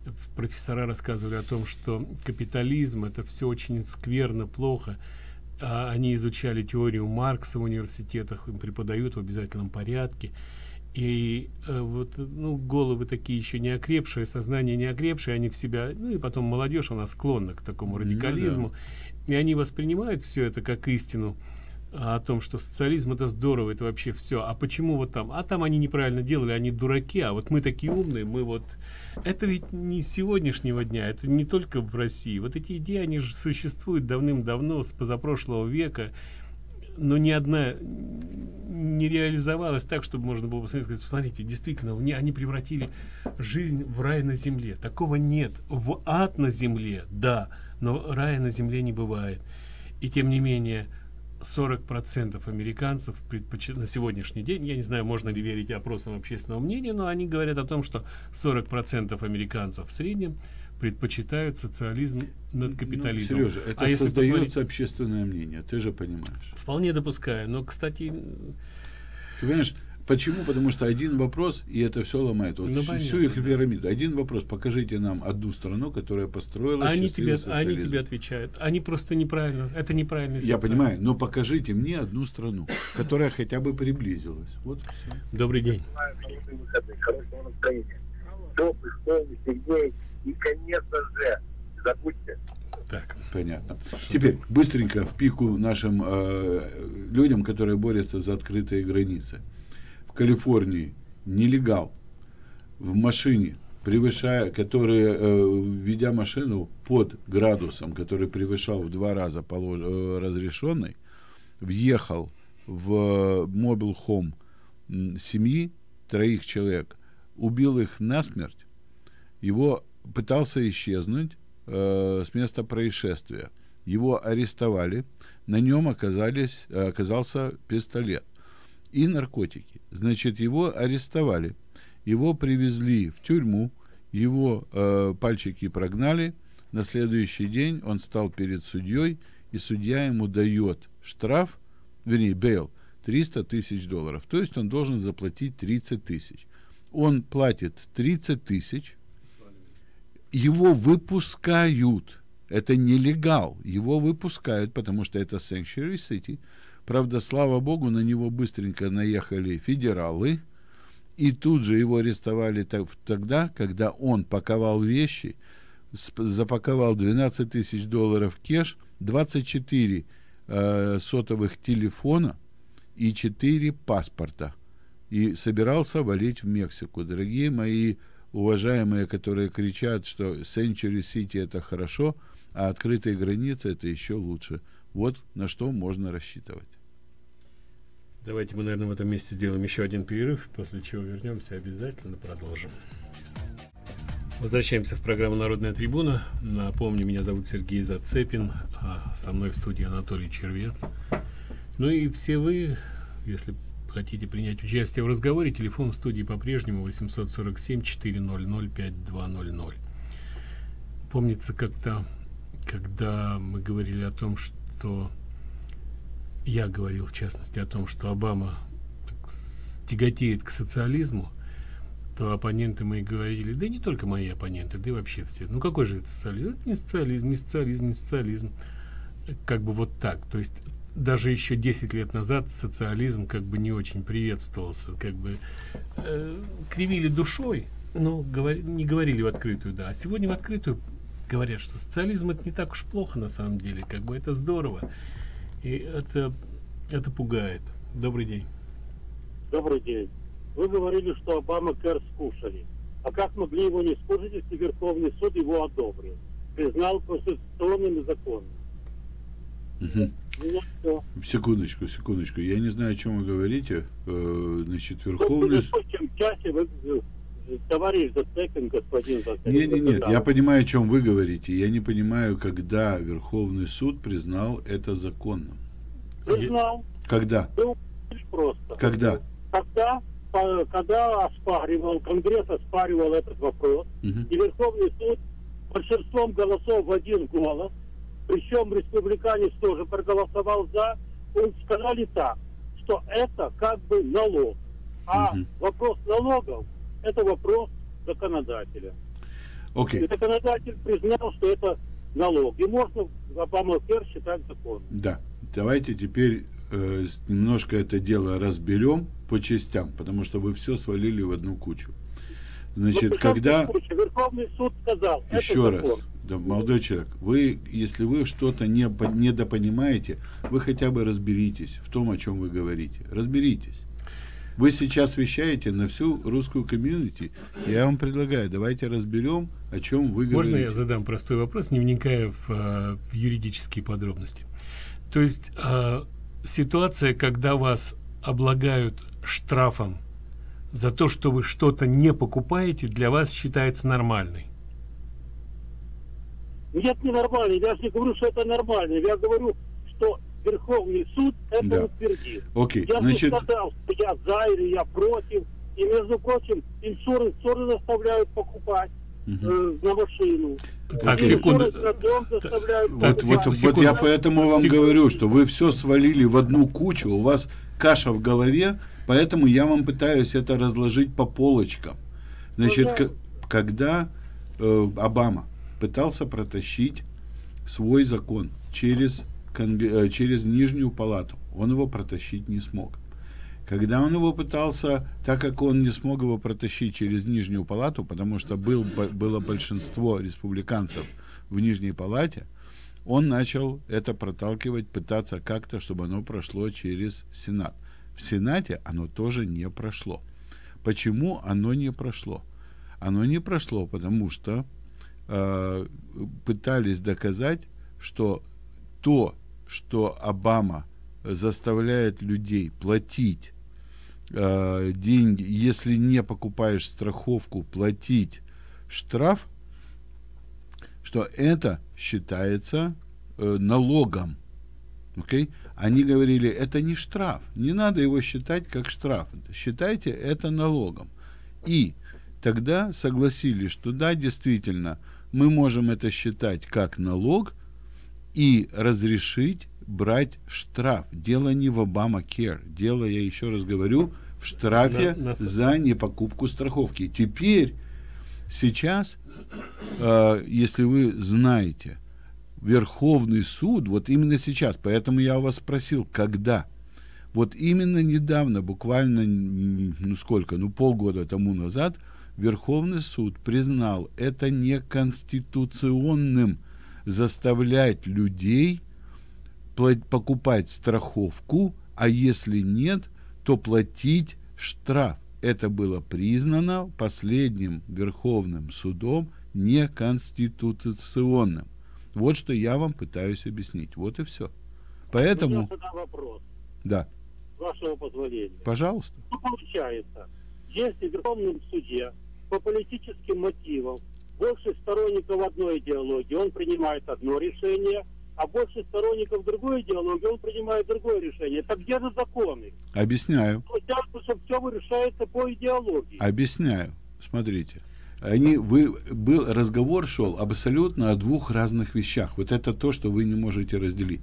профессора рассказывали о том, что капитализм — это все очень скверно, плохо. Они изучали теорию Маркса в университетах, им преподают в обязательном порядке. И вот, ну, головы такие еще не окрепшие, сознание не окрепшее, они в себя, ну и потом молодежь, она склонна к такому радикализму, и они воспринимают все это как истину, о том, что социализм — это здорово, это вообще все. А почему вот там? А там они неправильно делали, они дураки, а вот мы такие умные, мы вот... Это ведь не сегодняшнего дня, это не только в России. Вот эти идеи, они же существуют давным-давно, с позапрошлого века, но ни одна не реализовалась так, чтобы можно было посмотреть и сказать: смотрите, действительно, они превратили жизнь в рай на земле. Такого нет. В ад на земле, да, но рая на земле не бывает. И тем не менее 40% американцев на сегодняшний день, я не знаю, можно ли верить опросам общественного мнения, но они говорят о том, что 40% американцев в среднем предпочитают социализм над капитализмом. Ну, Сережа, это создается общественное мнение, ты же понимаешь. Вполне допускаю, но, кстати... Ты понимаешь, почему? Потому что один вопрос, и это все ломает. Вот всю их пирамиду. Один вопрос: покажите нам одну страну, которая построила счастливый социализм. Они тебе отвечают. Они просто неправильно. Это неправильный социализм. Я понимаю, но покажите мне одну страну, которая хотя бы приблизилась. Вот все. Добрый день. И, конечно же, забудьте. Так, понятно. Теперь быстренько в пику нашим людям, которые борются за открытые границы. В Калифорнии нелегал в машине, ведя машину под градусом, который превышал в 2 раза разрешенный, въехал в mobile home семьи 3 человек, убил их насмерть, его пытался исчезнуть с места происшествия. Его арестовали, на нем оказался пистолет и наркотики. Значит, его арестовали, его привезли в тюрьму, его пальчики прогнали. На следующий день он стал перед судьей, и судья ему дает штраф, вернее, бейл, $300 тысяч. То есть он должен заплатить 30 тысяч. Он платит 30 тысяч, его выпускают. Это нелегал. Его выпускают, потому что это Sanctuary City. Правда, слава богу, на него быстренько наехали федералы. И тут же его арестовали тогда, когда он паковал вещи, запаковал $12 тысяч кэш, 24 сотовых телефона и 4 паспорта. И собирался валить в Мексику. Дорогие мои уважаемые, которые кричат, что Sanctuary City это хорошо, а открытые границы это еще лучше. Вот на что можно рассчитывать. Давайте мы, наверное, в этом месте сделаем еще один перерыв, после чего вернемся, обязательно продолжим. Возвращаемся в программу «Народная трибуна». Напомню, меня зовут Сергей Зацепин, а со мной в студии Анатолий Червец. Ну и все вы, если хотите принять участие в разговоре, телефон в студии по-прежнему 847-400-5200. Помнится как-то, когда мы говорили о том, что я говорил, в частности, о том, что Обама тяготеет к социализму, то оппоненты мои говорили, да не только мои оппоненты, да и вообще все, ну какой же это социализм? Это не социализм, не социализм, не социализм. Как бы вот так. То есть даже еще 10 лет назад социализм как бы не очень приветствовался, как бы кривили душой, но не говорили в открытую, да. А сегодня в открытую говорят, что социализм это не так уж плохо на самом деле, как бы это здорово. И это пугает. Добрый день. Добрый день. Вы говорили, что Обама-Кэр скушали. А как могли его не скушать, если Верховный суд его одобрил? Признал конституционным и законным. Секундочку. Я не знаю, о чем вы говорите. Значит, Верховный суд... Товарищ Зацепин, господин Зацепин. Нет, я понимаю, о чем вы говорите. Я не понимаю, когда Верховный суд признал это законным. Признал. Когда? Просто. Когда? Когда Конгресс оспаривал этот вопрос, и Верховный суд большинством голосов в 1 голос, причем республиканец тоже проголосовал за, сказали так, что это как бы налог. А вопрос налогов — это вопрос законодателя. Окей. И законодатель признал, что это налог. И можно Обама-Кэр считать законом. Да. Давайте теперь немножко это дело разберем по частям, потому что вы все свалили в одну кучу. Значит, когда... Верховный суд сказал, еще раз, да, молодой человек, вы, если вы что-то недопонимаете, вы хотя бы разберитесь в том, о чем вы говорите. Разберитесь. Вы сейчас вещаете на всю русскую комьюнити. Я вам предлагаю, давайте разберем, о чем вы говорите. Можно я задам простой вопрос, не вникая в юридические подробности? То есть ситуация, когда вас облагают штрафом за то, что вы что-то не покупаете, для вас считается нормальной? Нет, не нормально. Я же не говорю, что это нормально. Я говорю, что Верховный суд это утвердил. Окей. Я Значит... не сказал, что я за или я против. И, между прочим, иншуренс тоже заставляют покупать на машину. Так, секунду. Вот я поэтому вам говорю, что вы все свалили в одну кучу, у вас каша в голове, поэтому я вам пытаюсь это разложить по полочкам. Значит, когда Обама пытался протащить свой закон через Нижнюю палату, он его протащить не смог. Когда он его пытался, так как он не смог его протащить через Нижнюю палату, потому что было большинство республиканцев в Нижней палате, он начал это проталкивать, пытаться как-то, чтобы оно прошло через Сенат. В Сенате оно тоже не прошло. Почему оно не прошло? Оно не прошло, потому что пытались доказать, что то, что Обама заставляет людей платить деньги, если не покупаешь страховку, платить штраф, что это считается налогом. Okay? Они говорили, это не штраф, не надо его считать как штраф, считайте это налогом. И тогда согласились, что да, действительно, мы можем это считать как налог и разрешить брать штраф. Дело не в Obamacare, дело, я еще раз говорю, в штрафе за непокупку страховки. Теперь, сейчас, если вы знаете, Верховный суд, вот именно сейчас, поэтому я у вас спросил, когда? Вот именно недавно, буквально, полгода тому назад, Верховный суд признал это неконституционным заставлять людей покупать страховку, а если нет, то платить штраф. Это было признано последним Верховным судом неконституционным. Вот что я вам пытаюсь объяснить. Вот и все. Поэтому... У меня тогда вопрос. Да. С вашего позволения. Пожалуйста. Что получается, если в Верховном суде по политическим мотивам больше сторонников одной идеологии, он принимает одно решение, а больше сторонников другой идеологии, он принимает другое решение. Так где же законы? Объясняю. Хотят, чтобы все решается по идеологии. Объясняю. Смотрите. Разговор шел абсолютно о двух разных вещах. Вот это то, что вы не можете разделить.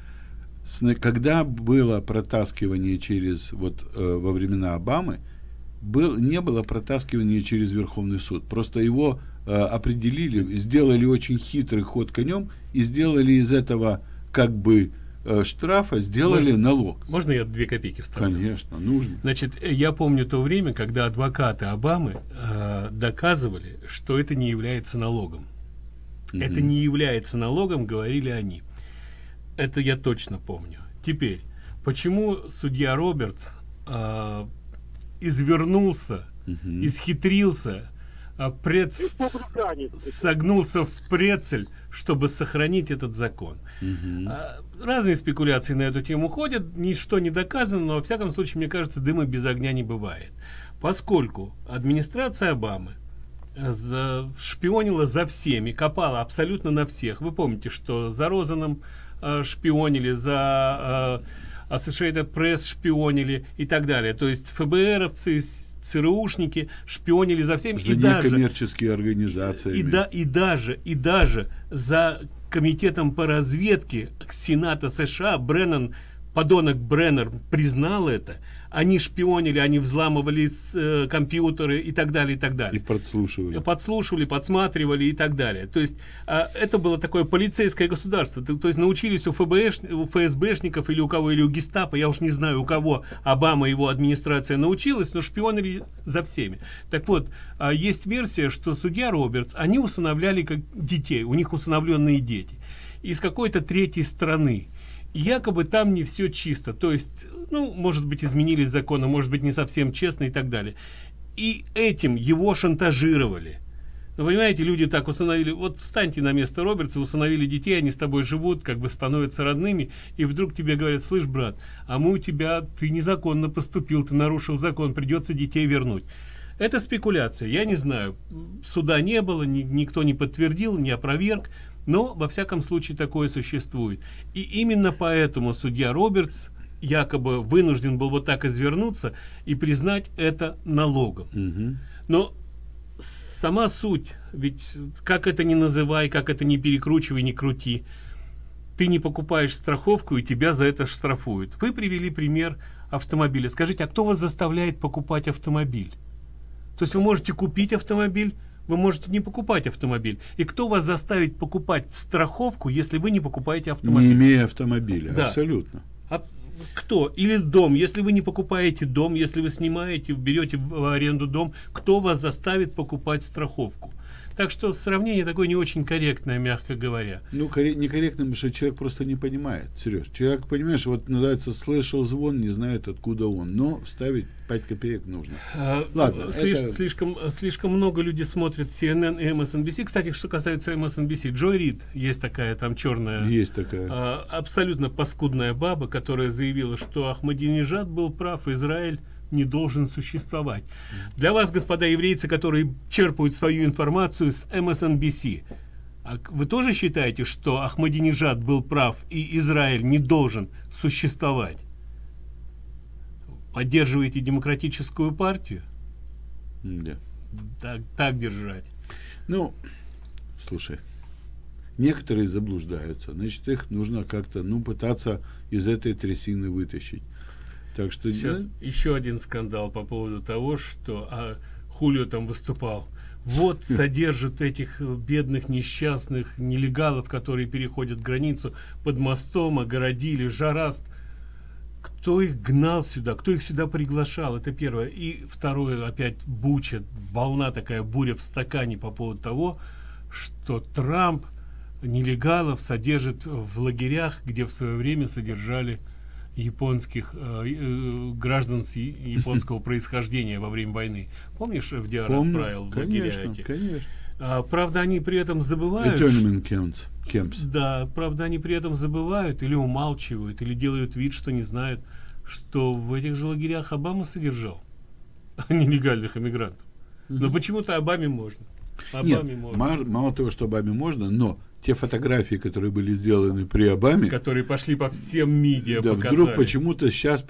Когда было протаскивание через, во времена Обамы, не было протаскивания через Верховный суд. Просто его определили, сделали очень хитрый ход конем и сделали из этого штрафа, сделали налог. Можно я 2 копейки вставлю? Конечно, нужно. Значит, я помню то время, когда адвокаты Обамы доказывали, что это не является налогом. Это не является налогом, говорили они. Это я точно помню. Теперь, почему судья Робертс извернулся, исхитрился, согнулся в прецель, чтобы сохранить этот закон? Разные спекуляции на эту тему ходят, ничто не доказано, но во всяком случае, мне кажется, дыма без огня не бывает. Поскольку администрация Обамы шпионила за всеми, копала абсолютно на всех. Вы помните, что за Розеном шпионили, за Associated Press шпионили и так далее. То есть ФБРовцы, ЦРУшники шпионили за всеми. За некоммерческие организации. И даже за комитетом по разведке Сената США Бреннан подонок Бреннер признал это, они шпионили, они взламывали компьютеры и так далее, и так далее. И подслушивали, подсматривали и так далее. То есть это было такое полицейское государство. То есть научились у ФСБшников или у кого, или у гестапо, я уж не знаю, у кого Обама и его администрация научилась, но шпионили за всеми. Так вот, есть версия, что судья Робертс, они усыновляли как детей, у них усыновленные дети из какой-то третьей страны. Якобы там не все чисто, то есть, ну, может быть, изменились законы, может быть, не совсем честно и так далее. И этим его шантажировали. Вы понимаете, люди так усыновили, вот встаньте на место Робертса, усыновили детей, они с тобой живут, как бы становятся родными, и вдруг тебе говорят: слышь, брат, а мы у тебя, ты незаконно поступил, ты нарушил закон, придется детей вернуть. Это спекуляция, я не знаю, суда не было, никто не подтвердил, не опроверг, но во всяком случае такое существует. И именно поэтому судья Робертс якобы вынужден был вот так извернуться и признать это налогом. Но сама суть, ведь как это ни называй, как это ни перекручивай, ни крути, ты не покупаешь страховку, и тебя за это штрафуют. Вы привели пример автомобиля. Скажите, а кто вас заставляет покупать автомобиль? То есть вы можете купить автомобиль, вы можете не покупать автомобиль. И кто вас заставит покупать страховку, если вы не покупаете автомобиль? Не имея автомобиля, да. Абсолютно. А кто? Или дом, если вы не покупаете дом, если вы снимаете, берете в аренду дом, кто вас заставит покупать страховку? Так что сравнение такое не очень корректное, мягко говоря. Ну, некорректно, потому что человек просто не понимает, Сереж. Человек, понимаешь, вот называется, слышал звон, не знает, откуда он. Но вставить 5 копеек нужно. Ладно. Слишком много людей смотрят CNN и MSNBC. Кстати, что касается MSNBC, Джой Рид, есть такая там черная, есть такая абсолютно паскудная баба, которая заявила, что Ахмадинежад был прав, Израиль не должен существовать. Для вас, господа еврейцы, которые черпают свою информацию с MSNBC, вы тоже считаете, что Ахмадинежад был прав и Израиль не должен существовать? Поддерживаете демократическую партию? Да. Так держать. Ну, слушай, некоторые заблуждаются, значит, их нужно как-то, пытаться из этой трясины вытащить. Так что сейчас еще один скандал по поводу того, что Хулио там выступал. Вот содержат этих бедных несчастных нелегалов, которые переходят границу под мостом, огородили, жараст. Кто их гнал сюда, кто их сюда приглашал? Это первое. И второе, опять буча, волна такая, буря в стакане по поводу того, что Трамп нелегалов содержит в лагерях, где в свое время содержали японских граждан с японского происхождения во время войны. Помнишь, FDR отправил в лагеря эти? Конечно. Правда, они при этом забывают. Да, правда, они при этом забывают или умалчивают, или делают вид, что не знают, что в этих же лагерях Обама содержал нелегальных иммигрантов. Но почему-то Обаме можно. Мало того, что Обаме можно, но те фотографии, которые были сделаны при Обаме, которые пошли по всем медиа, да, показали. Вдруг почему-то сейчас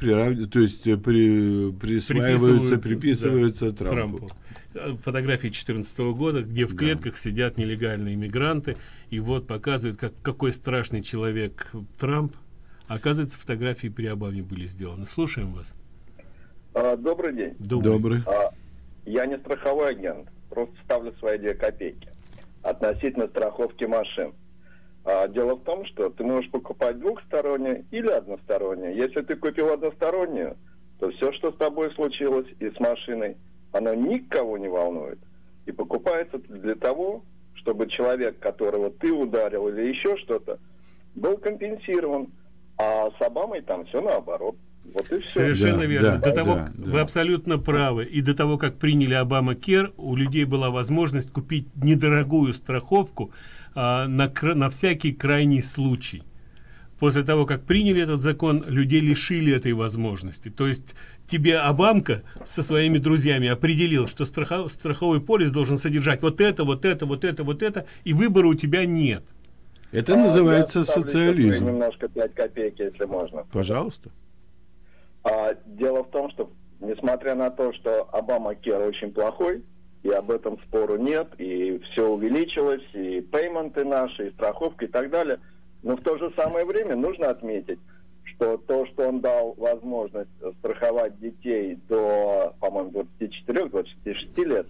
приписываются Трампу. Фотографии 2014 года, где в клетках сидят нелегальные иммигранты, и вот показывают, какой страшный человек Трамп. Оказывается, фотографии при Обаме были сделаны. Слушаем вас. Добрый день. Добрый. Я не страховой агент, просто ставлю свои 2 копейки относительно страховки машин. Дело в том, что ты можешь покупать двухстороннюю или одностороннюю. Если ты купил одностороннюю, то все, что с тобой случилось и с машиной, оно никого не волнует. И покупается для того, чтобы человек, которого ты ударил или еще что-то, был компенсирован. А с Обамой там все наоборот. Вот и все. Совершенно верно. Вы абсолютно правы. И до того, как приняли Обама-Кер, у людей была возможность купить недорогую страховку на всякий крайний случай. После того, как приняли этот закон, людей лишили этой возможности. То есть тебе Обамка со своими друзьями определил, что страховой полис должен содержать вот это, вот это, вот это, вот это, и выбора у тебя нет. Это называется социализм. Немножко 5 копеек, если можно. Пожалуйста. Дело в том, что несмотря на то, что Обама-Кер очень плохой, и об этом спору нет, и все увеличилось, и пейменты наши, и страховка, и так далее, но в то же самое время нужно отметить, что то, что он дал возможность страховать детей до, по-моему, 24-26 лет,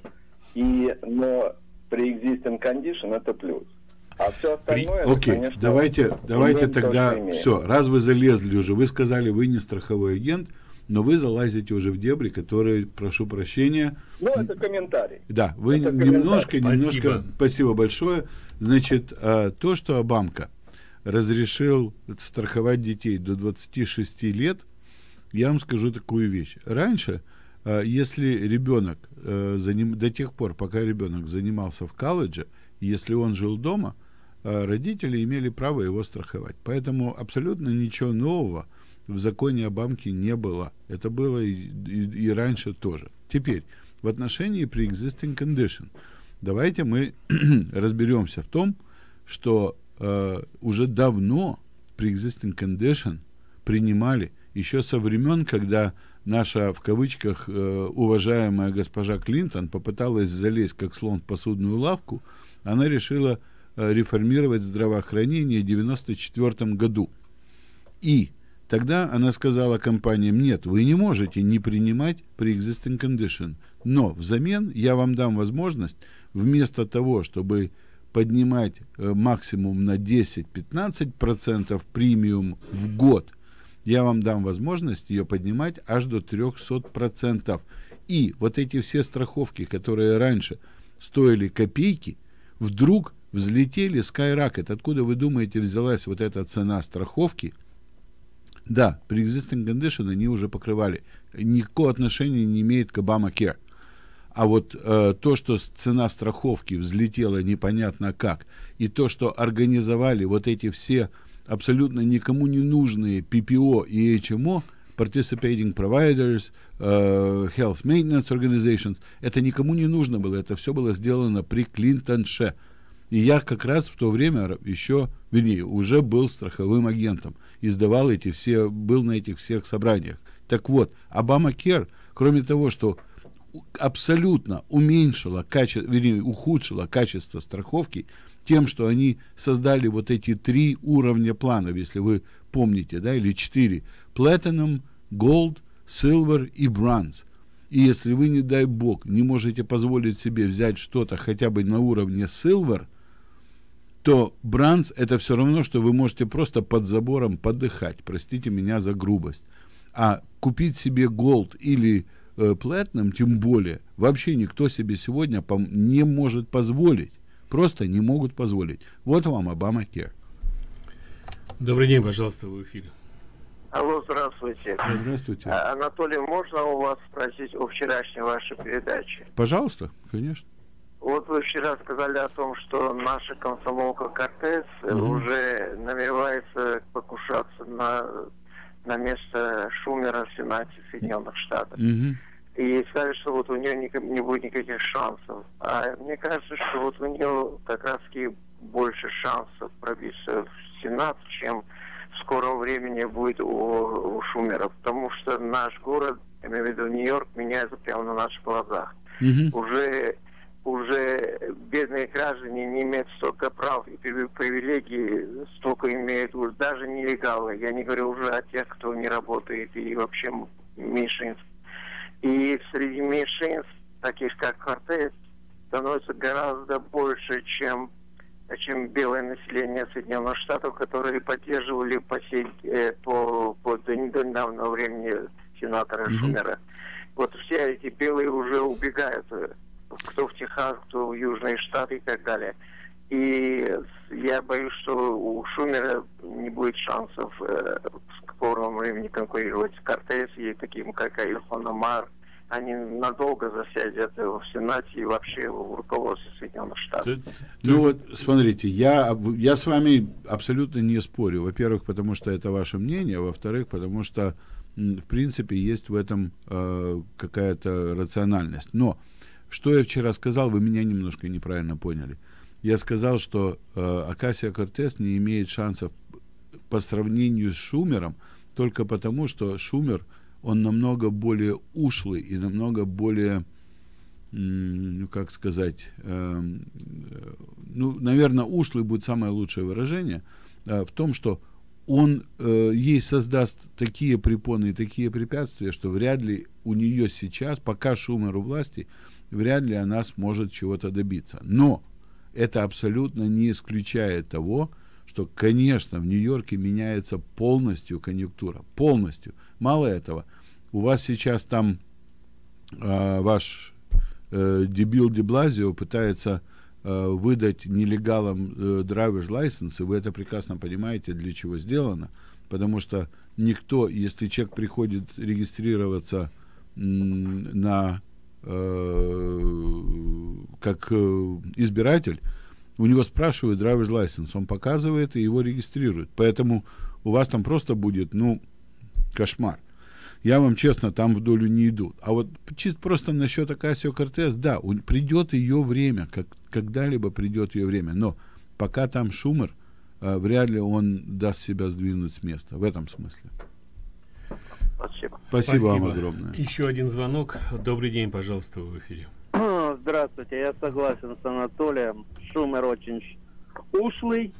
но pre-existing condition это плюс. А все остальное, Окей, конечно, давайте тогда все. Раз вы залезли уже, вы сказали, вы не страховой агент, но вы залазите уже в дебри, которые, прошу прощения. Ну, это комментарий. Да, вы это немножко, спасибо большое. Значит, то, что Обамка разрешил страховать детей до 26 лет, я вам скажу такую вещь. Раньше, если ребенок, до тех пор, пока ребенок занимался в колледже, если он жил дома, родители имели право его страховать. Поэтому абсолютно ничего нового в законе Обамки не было. Это было и раньше тоже. Теперь, в отношении pre-existing condition, давайте мы разберемся в том, что уже давно pre-existing condition принимали еще со времен, когда наша, в кавычках, уважаемая госпожа Клинтон попыталась залезть как слон в посудную лавку. Она решила реформировать здравоохранение в 1994 году. И тогда она сказала компаниям: нет, вы не можете не принимать pre-existing condition, но взамен я вам дам возможность вместо того, чтобы поднимать максимум на 10-15% премиум в год, я вам дам возможность ее поднимать аж до 300%. И вот эти все страховки, которые раньше стоили копейки, вдруг взлетели skyrocket. Откуда, вы думаете, взялась вот эта цена страховки? Да, pre-existing condition они уже покрывали. Никакого отношения не имеет к Obamacare. А вот то, что цена страховки взлетела непонятно как, и то, что организовали вот эти все абсолютно никому не нужные PPO и HMO, Participating Providers, Health Maintenance Organizations, это никому не нужно было. Это все было сделано при Клинтонше. И я как раз в то время еще, уже был страховым агентом. Издавал был на этих всех собраниях. Так вот, Obamacare, кроме того, что абсолютно ухудшила качество страховки тем, что они создали вот эти 3 уровня планов, если вы помните, да, или 4. Platinum, Gold, Silver и Bronze. И если вы, не дай бог, не можете позволить себе взять что-то хотя бы на уровне Silver, то Bronze это все равно, что вы можете просто под забором подыхать. Простите меня за грубость. А купить себе Gold или Platinum, тем более, вообще никто себе сегодня не может позволить. Просто не могут позволить. Вот вам Obamacare. Добрый день, пожалуйста, в эфире. Алло, здравствуйте. Здравствуйте. Анатолий, можно у вас спросить о вчерашней вашей передаче? Пожалуйста, конечно. Вот вы вчера сказали о том, что наша комсомолка Кортес уже намеревается покушаться на место Шумера в Сенате Соединенных Штатов. И сказали, что вот у нее не будет никаких шансов. А мне кажется, что вот у нее как раз больше шансов пробиться в Сенат, чем в скором времени будет у Шумера. Потому что наш город, я имею в виду Нью-Йорк, меняется прямо на наших глазах. Уже бедные граждане не имеют столько прав и привилегий, столько имеют уже даже нелегалы. Я не говорю уже о тех, кто не работает, и вообще меньшинств. И среди меньшинств, таких как Кортес, становится гораздо больше, чем белое население Соединенных Штатов, которые поддерживали до недавнего времени сенатора Шумера. Вот все эти белые уже убегают, кто в Техас, кто в Южные Штаты и так далее. И я боюсь, что у Шумера не будет шансов в скором времени конкурировать с Кортес и таким, как Ильхан Омар. Они надолго засядут в Сенате и вообще в руководстве Соединенных Штатов. Ну вот, смотрите, я с вами абсолютно не спорю. Во-первых, потому что это ваше мнение, а во-вторых, потому что, в принципе, есть в этом какая-то рациональность. Но что я вчера сказал, вы меня немножко неправильно поняли. Я сказал, что Окасио-Кортес не имеет шансов по сравнению с Шумером только потому, что Шумер, он намного более ушлый и намного более, как сказать, наверное, ушлый будет самое лучшее выражение, в том, что он ей создаст такие препоны и такие препятствия, что вряд ли у нее сейчас, пока Шумер у власти, вряд ли она сможет чего-то добиться. Но это абсолютно не исключает того, что, конечно, в Нью-Йорке меняется полностью конъюнктура. Полностью. Мало этого, у вас сейчас там ваш дебил де Блазио пытается выдать нелегалам driver's license, и вы это прекрасно понимаете, для чего сделано, потому что никто, если человек приходит регистрироваться на как избиратель, у него спрашивают driver's license, он показывает и его регистрируют, поэтому у вас там просто будет, кошмар. Я вам честно, там в долю не идут. А вот чисто просто насчет Ocasio-Cortez, да, придет ее время, когда-либо придет ее время, но пока там Шумер, вряд ли он даст себя сдвинуть с места, в этом смысле. Спасибо вам огромное. Еще один звонок. Добрый день, пожалуйста, вы в эфире. Здравствуйте, я согласен с Анатолием. Шумер очень ушлый.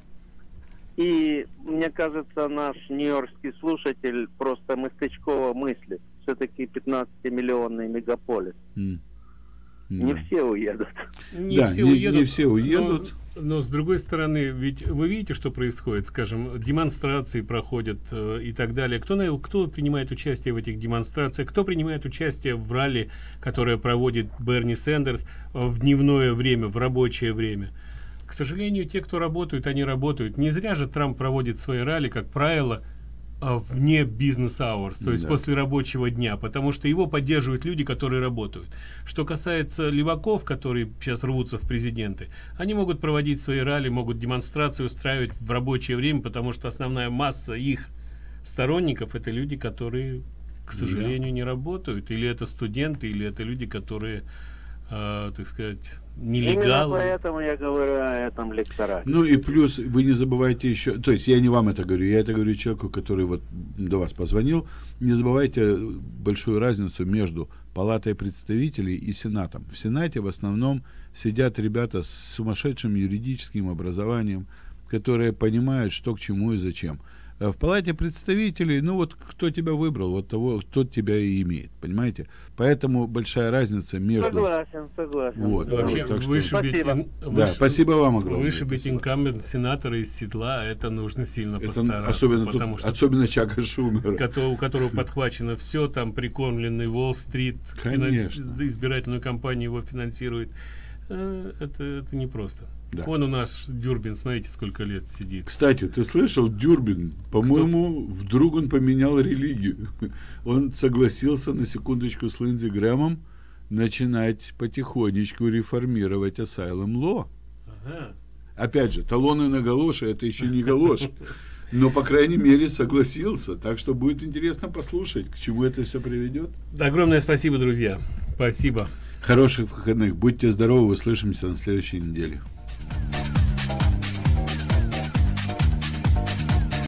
И, мне кажется, наш нью-йоркский слушатель просто местечково мыслит. Все-таки 15-миллионный мегаполис. Не все уедут. Не все уедут. Но, с другой стороны, ведь вы видите, что происходит, скажем, демонстрации проходят и так далее. Кто принимает участие в этих демонстрациях? Кто принимает участие в ралли, которое проводит Берни Сэндерс в дневное время, в рабочее время? К сожалению, те, кто работают, они работают. Не зря же Трамп проводит свои ралли, как правило, вне бизнес-аурс, то есть после рабочего дня, потому что его поддерживают люди, которые работают. Что касается леваков, которые сейчас рвутся в президенты, они могут проводить свои ралли, могут демонстрации устраивать в рабочее время, потому что основная масса их сторонников — это люди, которые, к сожалению, не работают, или это студенты, или это люди, которые, так сказать, нелегалы. Именно поэтому я говорю о этом лекторате. И плюс вы не забывайте еще, то есть я не вам это говорю, я это говорю человеку, который вот до вас позвонил, не забывайте большую разницу между Палатой представителей и Сенатом. В Сенате в основном сидят ребята с сумасшедшим юридическим образованием, которые понимают, что к чему и зачем. В Палате представителей, кто тебя выбрал, вот того, тот тебя и имеет, понимаете? Поэтому большая разница между... Согласен. Вот, вообще, спасибо вам огромное. Вышибить инкамбент сенатора из седла, это нужно сильно постараться. Особенно Чака Шумера. У которого подхвачено все, там прикормленный Уолл-стрит, избирательную кампанию его финансирует. Это непросто. Да. Вон у нас Дюрбин, смотрите, сколько лет сидит. Кстати, ты слышал, Дюрбин, по-моему, вдруг он поменял религию. Он согласился, на секундочку, с Линдзи Грэмом начинать потихонечку реформировать Asylum Law. Ага. Опять же, талоны на галоши — это еще не галоши. Но, по крайней мере, согласился. Так что будет интересно послушать, к чему это все приведет. Огромное спасибо, друзья. Спасибо. Хороших выходных. Будьте здоровы. Услышимся на следующей неделе.